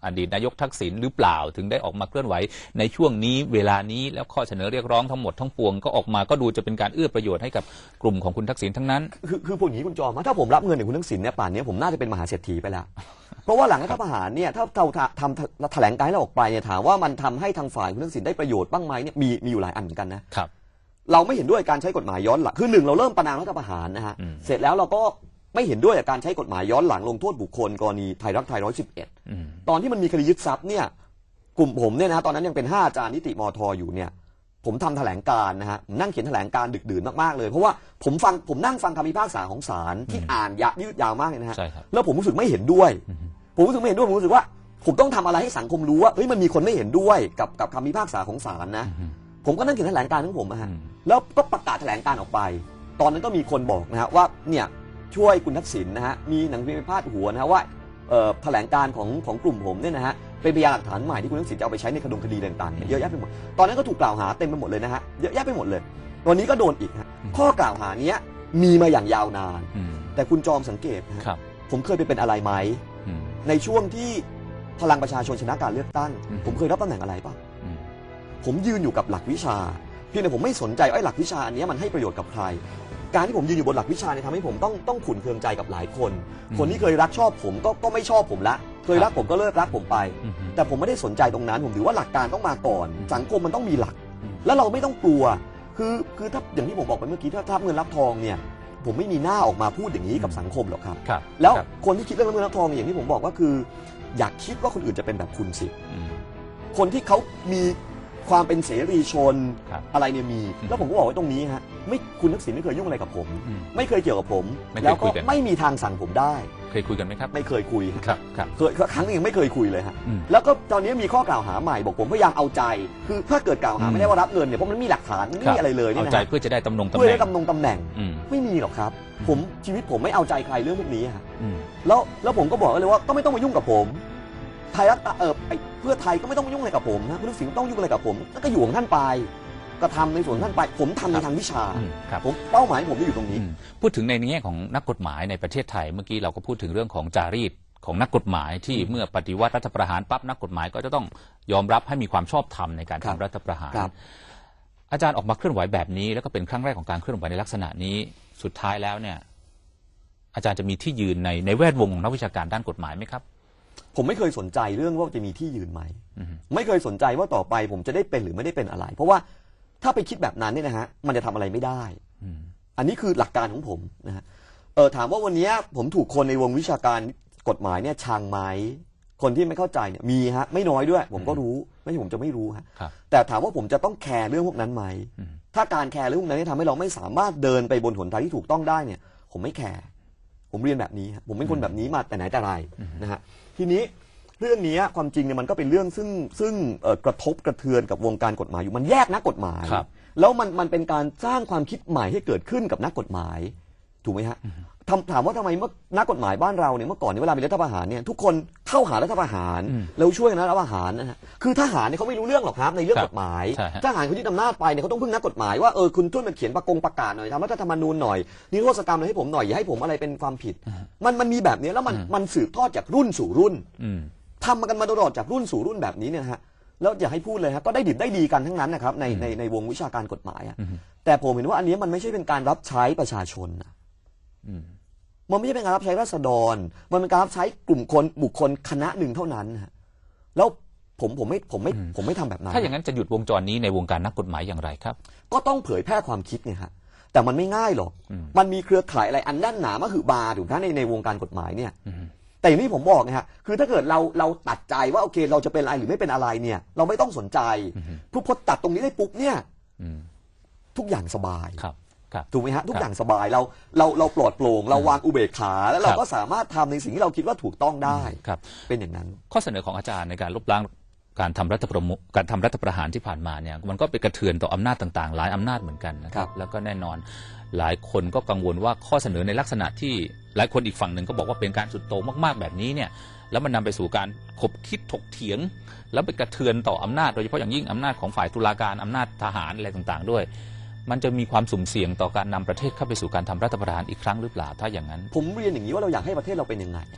อดีตนายกทักษิณหรือเปล่าถึงได้ออกมาเคลื่อนไหวในช่วงนี้เวลานี้แล้วข้อเสนอเรียกร้องทั้งหมดทั้งปวงก็ออกมาก็ดูจะเป็นการเอื้อประโยชน์ให้กับกลุ่มของคุณทักษิณทั้งนั้นคือพวกนี้คุณจอมถ้าผมรับเงินจากคุณทักษิณเนี่ยป่านนี้ผมน่าจะเป็นมหาเศรษฐีไปแล้ว เพราะว่าหลังรัฐประหารเนี่ยถ้าเราทำแถลงการณ์เราออกไปเนี่ยถามว่ามันทำให้ทางฝ่ายคุณทักษิณได้ประโยชน์บ้างไหมเนี่ยมีอยู่หลายอันเหมือนกันนะครับเราไม่เห็นด้วยการใช้กฎหมายย้อนหลังคือหนึ่งเราเริ่มประณามรัฐประหารนะฮะเสร็จแล้วเราก็ไม่เห็นด้วยกับการใช้กฎหมายย้อนหลังลงโทษบุคคลกรณีไทยรักไทย111ตอนที่มันมีคดียึดทรัพย์เนี่ยกลุ่มผมเนี่ยนะตอนนั้นยังเป็น5 อาจารย์นิติมท.อยู่เนี่ยผมทำแถลงการนะฮะนั่งเขียนแถลงการดึกดื่นมากๆเลยเพราะว่าผมนั่งฟังคำพิพากษาของศาลที่อ่านยืดยาวมากเลยนะฮะแล้วผมรู้สึกไม่เห็นด้วยผมรู้สึกว่าผมต้องทำอะไรให้สังคมรู้ว่าเฮ้ยมันมีคนไม่เห็นด้วยกับคำพิพากษาของศาลนะผมก็นั่งเขียนแถลงการของผมนะฮะแล้วก็ประกาศแถลงการออกไปตอนนั้นก็มีคนบอกนะฮะว่าเนี่ยช่วยคุณทักษิณนะฮะมีหนังสือพิพาทหัวนะฮะว่าแถลงการของกลุ่มผมเนี่ยนะฮะเป็นพยานหลักฐานใหม่ที่คุณทักษิณจะเอาไปใช้ในคดีต่างๆเยอะแยะไปหมดตอนนั้นก็ถูกกล่าวหาเต็มไปหมดเลยนะฮะเยอะแยะไปหมดเลยวันนี้ก็โดนอีกฮะข้อกล่าวหานี้มีมาอย่างยาวนานแต่คุณจอมสังเกตนะผมเคยไปเป็นอะไรไหมในช่วงที่พลังประชาชนชนะการเลือกตั้งผมเคยรับตำแหน่งอะไรป่ะผมยืนอยู่กับหลักวิชาเพียงแต่ผมไม่สนใจไอ้หลักวิชาอันนี้มันให้ประโยชน์กับใครการที่ผมยืนอยู่บนหลักวิชาเนี่ยทำให้ผมต้องขุ่นเคืองใจกับหลายคนคนที่เคยรักชอบผมก็ไม่ชอบผมละเคยรักผมก็เลิกรักผมไปแต่ผมไม่ได้สนใจตรงนั้นผมถือว่าหลักการต้องมาก่อนสังคมมันต้องมีหลักแล้วเราไม่ต้องกลัวคือถ้าอย่างที่ผมบอกไปเมื่อกี้ถ้ารับเงินรับทองเนี่ยผมไม่มีหน้าออกมาพูดอย่างนี้กับสังคมหรอกครับแล้วคนที่คิดเรื่องรับเงินรับทองอย่างที่ผมบอกว่าคืออยากคิดว่าคนอื่นจะเป็นแบบคุณสิคนที่เขามีความเป็นเสรีชนอะไรเนี่ยมีแล้วผมก็บอกไว้ตรงนี้ฮะไม่คุณทักษิณไม่เคยยุ่งอะไรกับผมไม่เคยเกี่ยวกับผมแล้วก็ไม่มีทางสั่งผมได้เคยคุยกันไหมครับไม่เคยคุยครับเคยครั้งนึงยังไม่เคยคุยเลยฮะแล้วก็ตอนนี้มีข้อกล่าวหาใหม่บอกผมพยายามเอาใจคือถ้าเกิดกล่าวหาไม่ได้ว่ารับเงินเนี่ยเพราะมันไม่มีหลักฐานไม่มีอะไรเลยเอาใจเพื่อจะได้ตำแหน่งเพื่อได้ตำแหน่งไม่มีหรอกครับผมชีวิตผมไม่เอาใจใครเรื่องพวกนี้ฮะแล้วผมก็บอกเลยว่าก็ไม่ต้องมายุ่งกับผมไทยรัฐเพื่อไทยก็ไม่ต้องมายุ่งอะไรกับผมนะคุณทักษิณต้องยุ่งอะไรกับผมก็อยู่ของท่านไปก็ทำในส่วนท่านไปผมทำในทางวิชาผมเป้าหมายผมจะอยู่ตรงนี้พูดถึงในแง่ของนักกฎหมายในประเทศไทยเมื่อกี้เราก็พูดถึงเรื่องของจารีตของนักกฎหมายที่เมื่อปฏิวัติรัฐประหารปั๊บนักกฎหมายก็จะต้องยอมรับให้มีความชอบธรรมในการทำรัฐประหารอาจารย์ออกมาเคลื่อนไหวแบบนี้แล้วก็เป็นครั้งแรกของการเคลื่อนไหวในลักษณะนี้สุดท้ายแล้วเนี่ยอาจารย์จะมีที่ยืนในแวดวงของนักวิชาการด้านกฎหมายไหมครับผมไม่เคยสนใจเรื่องว่าจะมีที่ยืนไหมไม่เคยสนใจว่าต่อไปผมจะได้เป็นหรือไม่ได้เป็นอะไรเพราะว่าถ้าไปคิดแบบนั้นเนี่ยนะฮะมันจะทำอะไรไม่ได้อันนี้คือหลักการของผมนะฮะถามว่าวันนี้ผมถูกคนในวงวิชาการกฎหมายเนี่ยชังไหมคนที่ไม่เข้าใจเนี่ยมีฮะไม่น้อยด้วยผมก็รู้ไม่ใช่ผมจะไม่รู้ฮะแต่ถามว่าผมจะต้องแคร์เรื่องพวกนั้นไหมถ้าการแคร์เรื่องพวกนั้นทำให้เราไม่สามารถเดินไปบนหนทางที่ถูกต้องได้เนี่ยผมไม่แคร์ผมเรียนแบบนี้ผมเป็นคนแบบนี้มาแต่ไหนแต่ไรนะฮะทีนี้เรื่องนี้ความจริงเนี่ยมันก็เป็นเรื่องซึ่งกระทบกระเทือนกับวงการกฎหมายอยู่มันแยกนักกฎหมายแล้วมันเป็นการสร้างความคิดใหม่ให้เกิดขึ้นกับนักกฎหมายถูกไหมฮะถามว่าทำไมเมื่อนักกฎหมายบ้านเราเนี่ยเมื่อก่อนเวลามีรัฐประหารเนี่ยทุกคนเข้าหารัฐประหารแล้วช่วยกันรัฐประหารนะฮะคือทหารเนี่ยเขาไม่รู้เรื่องหรอกครับในเรื่องกฎหมายทหารเขายึดอำนาจไปเนี่ยเขาต้องพึ่งนักกฎหมายว่าคุณช่วยมาเขียนประกาศหน่อยทำรัฐธรรมนูญหน่อยนิรโทษกรรมอะไรให้ผมหน่อยอย่าให้ผมอะไรเป็นความผิดมันมีแบบนี้แล้วมันสืบทอดจากรุ่นสู่รุ่นทำมากันมาตลอดจากรุ่นสู่รุ่นแบบนี้เนี่ยฮะแล้วอย่าให้พูดเลยฮะก็ได้ดิบได้ดีกันทั้งนั้นนะครับในวงวิชาการกฎหมายแต่ผมเห็นว่าอันนี้มันไม่ใช่เป็นการรับใช้ประชาชนมันไม่ใช่เป็นการรับใช้ราษฎรมันเป็นการรับใช้กลุ่มคนบุคคลคณะหนึ่งเท่านั้นฮะแล้วผมไม่ทำแบบนั้นถ้าอย่างนั้นจะหยุดวงจรนี้ในวงการนักกฎหมายอย่างไรครับก็ต้องเผยแพร่ความคิดไงฮะแต่มันไม่ง่ายหรอกมันมีเครือข่ายอะไรอันแน่นหนามหึบาถูกไหมในวงการกฎหมายเนี่ยแต่อย่างที่ผมบอกนะฮะคือถ้าเกิดเราตัดใจว่าโอเคเราจะเป็นอะไรหรือไม่เป็นอะไรเนี่ยเราไม่ต้องสนใจพอตัดตรงนี้ได้ปุ๊บเนี่ยทุกอย่างสบายถูกไหมฮะทุกอย่างสบายเราปลอดโปร่งเราวางอุเบกขาแล้วเราก็สามารถทำในสิ่งที่เราคิดว่าถูกต้องได้เป็นอย่างนั้นข้อเสนอของอาจารย์ในการลบล้างการทำรัฐประหารที่ผ่านมาเนี่ยมันก็ไปกระเทือนต่ออำนาจต่างๆหลายอำนาจเหมือนกันนะครับแล้วก็แน่นอนหลายคนก็กังวลว่าข้อเสนอในลักษณะที่หลายคนอีกฝั่งหนึ่งก็บอกว่าเป็นการสุดโต่งมากๆแบบนี้เนี่ยแล้วมันนำไปสู่การขบคิดถกเถียงแล้วไปกระเทือนต่ออำนาจโดยเฉพาะอย่างยิ่งอำนาจของฝ่ายตุลาการอำนาจทหารอะไรต่างๆด้วยมันจะมีความสุ่มเสี่ยงต่อการนำประเทศเข้าไปสู่การทำรัฐประหารอีกครั้งหรือเปล่าถ้าอย่างนั้นผมเรียนอย่างนี้ว่าเราอยากให้ประเทศเราเป็นยังไง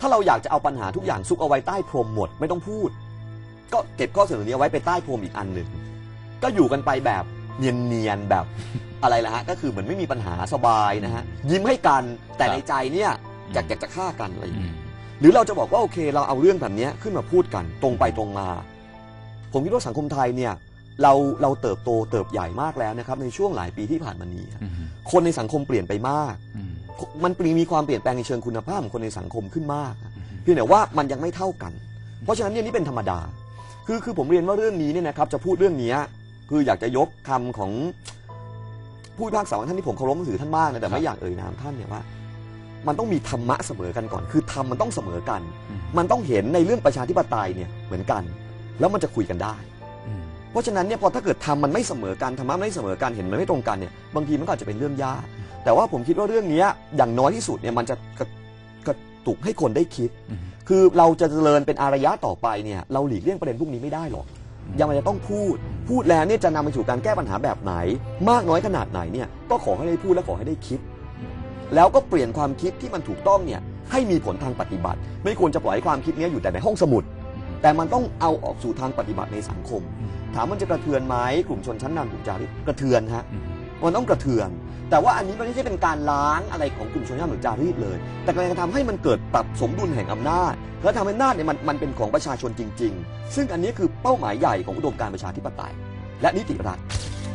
ถ้าเราอยากจะเอาปัญหาทุกอย่างซุกเอาไว้ใต้พรมหมดไม่ต้องพูดก็เก็บข้อเสนอนี้เอาไว้ไปใต้พรมอีกอันหนึ่งก็อยู่กันไปแบบเนียนๆแบบอะไรล่ะฮะก็คือเหมือนไม่มีปัญหาสบายนะฮะยิ้มให้กันแต่ในใจเนี่ยอยากจะฆ่ากันอะไรอย่างเงี้ยหรือเราจะบอกว่าโอเคเราเอาเรื่องแบบนี้ขึ้นมาพูดกันตรงไปตรงมาผมคิดว่าสังคมไทยเนี่ยเราเติบโตเติบใหญ่มากแล้วนะครับในช่วงหลายปีที่ผ่านมานี้คนในสังคมเปลี่ยนไปมากมันมีความเปลี่ยนแปลงในเชิงคุณภาพของคนในสังคมขึ้นมากเพียงแต่ว่ามันยังไม่เท่ากันเพราะฉะนั้นเนี่ยนี่เป็นธรรมดาคือผมเรียนว่าเรื่องนี้เนี่ยนะครับจะพูดเรื่องนี้คืออยากจะยกคำของผู้พิพากษาท่านที่ผมเคารพนับถือท่านมากนะแต่ไม่อยากเอ่ยนามท่านเนี่ยว่ามันต้องมีธรรมะเสมอกันก่อนคือธรรมมันต้องเสมอกันมันต้องเห็นในเรื่องประชาธิปไตยเนี่ยเหมือนกันแล้วมันจะคุยกันได้เพราะฉะนั้นเนี่ยพอถ้าเกิดธรรมมันไม่เสมอกันธรรมะไม่เสมอกันเห็นมันไม่ตรงกันเนี่ยบางทีมันก็อาจจะเป็นเรื่องยากแต่ว่าผมคิดว่าเรื่องนี้อย่างน้อยที่สุดเนี่ยมันจะกระตุกให้คนได้คิดคือเราจะเจริญเป็นอารยะต่อไปเนี่ยเราหลีกเลี่ยงประเด็นพวกนี้ไม่ได้หรอกยังมันจะต้องพูดแล้วเนี่ยจะนำไปสู่การแก้ปัญหาแบบไหนมากน้อยขนาดไหนเนี่ยก็ขอให้ได้พูดและขอให้ได้คิดแล้วก็เปลี่ยนความคิดที่มันถูกต้องเนี่ยให้มีผลทางปฏิบัติไม่ควรจะปล่อยให้ความคิดนี้อยู่แต่ในห้องสมุดแต่มันต้องเอาออกสู่ทางปฏิบัติในสังคมถามมันจะกระเทือนไหมกลุ่มชนชั้นนำกลุ่มจารีตกระเทือนฮะมันต้องกระเทือนแต่ว่าอันนี้มันไม่ใช่เป็นการล้างอะไรของกลุ่มชนชั้นนำหรือจารีตเลยแต่การจะทำให้มันเกิดปรับสมดุลแห่งอำนาจและทำให้อำนาจเนี่ยมันเป็นของประชาชนจริงๆซึ่งอันนี้คือเป้าหมายใหญ่ของอุดมการณ์ประชาธิปไตยและนิติรัฐ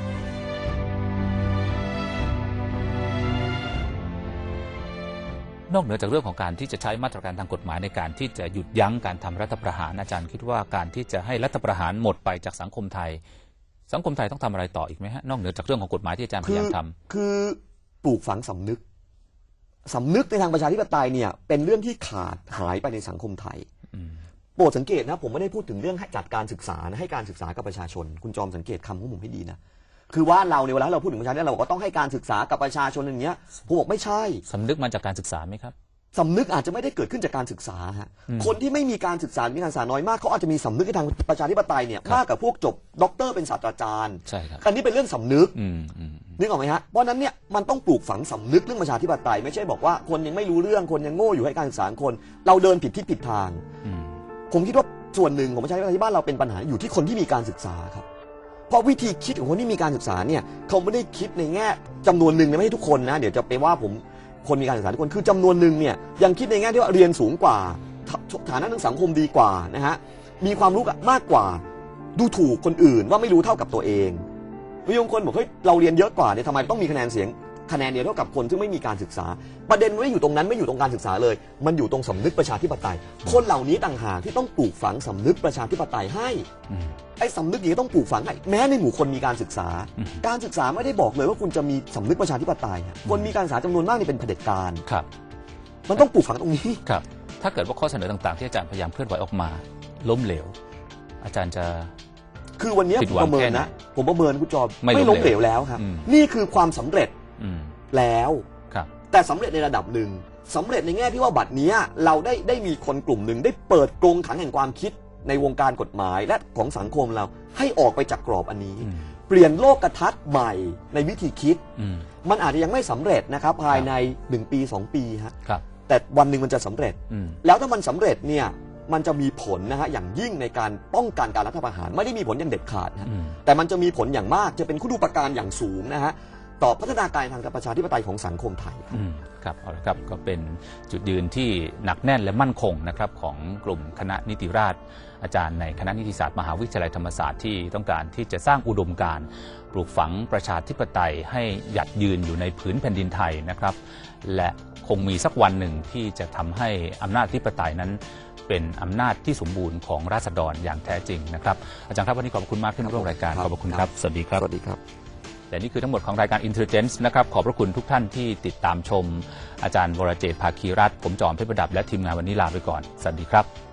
นอกเหนือจากเรื่องของการที่จะใช้มาตรการทางกฎหมายในการที่จะหยุดยั้งการทำรัฐประหารอาจารย์คิดว่าการที่จะให้รัฐประหารหมดไปจากสังคมไทยต้องทำอะไรต่ออีกไหมฮะนอกเหนือจากเรื่องของกฎหมายที่อาจารย์พยายามทำคือปลูกฝังสำนึกในทางประชาธิปไตยเนี่ยเป็นเรื่องที่ขาดหายไปในสังคมไทยโปรดสังเกตนะผมไม่ได้พูดถึงเรื่องจัดการศึกษานะให้การศึกษากับประชาชนคุณจอมสังเกตคำของผมให้ดีนะคือว่าเราในเวลาเราพูดถึงประชาชนเราบอกว่าต้องให้การศึกษากับประชาชนอย่างเงี้ยผมบอกไม่ใช่สำนึกมาจากการศึกษาไหมครับสำนึกอาจจะไม่ได้เกิดขึ้นจากการศึกษาฮะคนที่ไม่มีการศึกษามีการศึกษาน้อยมากเขาอาจจะมีสำนึกในทางประชาธิปไตยเนี่ยมากกว่าพวกจบด็อกเตอร์เป็นศาสตราจารย์ใช่ครับอันนี้เป็นเรื่องสำนึกนึกออกไหมฮะเพราะนั้นเนี่ยมันต้องปลูกฝังสำนึกเรื่องประชาธิปไตยไม่ใช่บอกว่าคนยังไม่รู้เรื่องคนยังโง่อยู่ให้การศึกษาคนเราเดินผิดทิศผิดทางผมคิดว่าส่วนหนึ่งของประชาธิปไตยที่บ้านเราเป็นปัญหาอยู่ที่คนที่มีการศึกษาครับเพราะวิธีคิดของคนที่มีการศึกษาเนี่ยเขาไม่ได้คิดในแง่จำนวนหนึ่งไม่ใช่ทุกคนนะเดี๋ยวจะไปว่าผมคนมีการศึกษาทุกคนคือจำนวนหนึ่งเนี่ยยังคิดในแง่ที่ว่าเรียนสูงกว่าฐานะทางสังคมดีกว่านะฮะมีความรู้มากกว่าดูถูกคนอื่นว่าไม่รู้เท่ากับตัวเองมีบางคนบอกเฮ้ยเราเรียนเยอะกว่าเนี่ยทำไมต้องมีคะแนนเสียงคะแนนเดียวเท่ากับคนซึ่งไม่มีการศึกษาประเด็นไม่อยู่ตรงนั้นไม่อยู่ตรงการศึกษาเลยมันอยู่ตรงสำนึกประชาธิปไตยคนเหล่านี้ต่างหากที่ต้องปลูกฝังสำนึกประชาธิปไตยให้ไอ้สำนึกนี้ต้องปลูกฝังให้แม้ในหมู่คนมีการศึกษาการศึกษาไม่ได้บอกเลยว่าคุณจะมีสำนึกประชาธิปไตยคนมีการศึกษาจำนวนมากนี่เป็นเผด็จการครับมันต้องปลูกฝังตรงนี้ครับถ้าเกิดว่าข้อเสนอต่างๆที่อาจารย์พยายามเคลื่อนไหวออกมาล้มเหลวอาจารย์จะคือวันนี้ผมประเมินนะผมประเมินคุณจอมไม่ล้มเหลวแล้วครับนี่คือความสำเร็จแล้วแต่สำเร็จในระดับหนึ่งสำเร็จในแง่ที่ว่าบัดนี้เราได้มีคนกลุ่มหนึ่งได้เปิดกรงขังแห่งความคิดในวงการกฎหมายและของสังคมเราให้ออกไปจากกรอบอันนี้เปลี่ยนโลกทัศน์ใหม่ในวิธีคิดมันอาจจะยังไม่สำเร็จนะครับภายใน1 ปี2 ปีฮะแต่วันหนึ่งมันจะสำเร็จแล้วถ้ามันสำเร็จเนี่ยมันจะมีผลนะฮะอย่างยิ่งในการป้องกันการรัฐประหารไม่ได้มีผลอย่างเด็ดขาดนะแต่มันจะมีผลอย่างมากจะเป็นคุณูปการอย่างสูงนะฮะต่อพัฒนาการทางประชาธิปไตยของสังคมไทยครับเอาละครับก็เป็นจุดยืนที่หนักแน่นและมั่นคงนะครับของกลุ่มคณะนิติราษฎร์อาจารย์ในคณะนิติศาสตร์มหาวิทยาลัยธรรมศาสตร์ที่ต้องการที่จะสร้างอุดมการณ์ปลูกฝังประชาธิปไตยให้หยัดยืนอยู่ในผืนแผ่นดินไทยนะครับและคงมีสักวันหนึ่งที่จะทำให้อำนาจอธิปไตยนั้นเป็นอำนาจที่สมบูรณ์ของราษฎรอย่างแท้จริงนะครับอาจารย์ครับวันนี้ขอบคุณมากที่มาร่วมรายการขอบคุณครับสวัสดีครับสวัสดีครับและนี่คือทั้งหมดของรายการ Intelligence นะครับขอบพระคุณทุกท่านที่ติดตามชมอาจารย์วรเจตน์ ภาคีรัตน์ผมจอมเพชรประดับและทีมงานวันนี้ลาไปก่อนสวัสดีครับ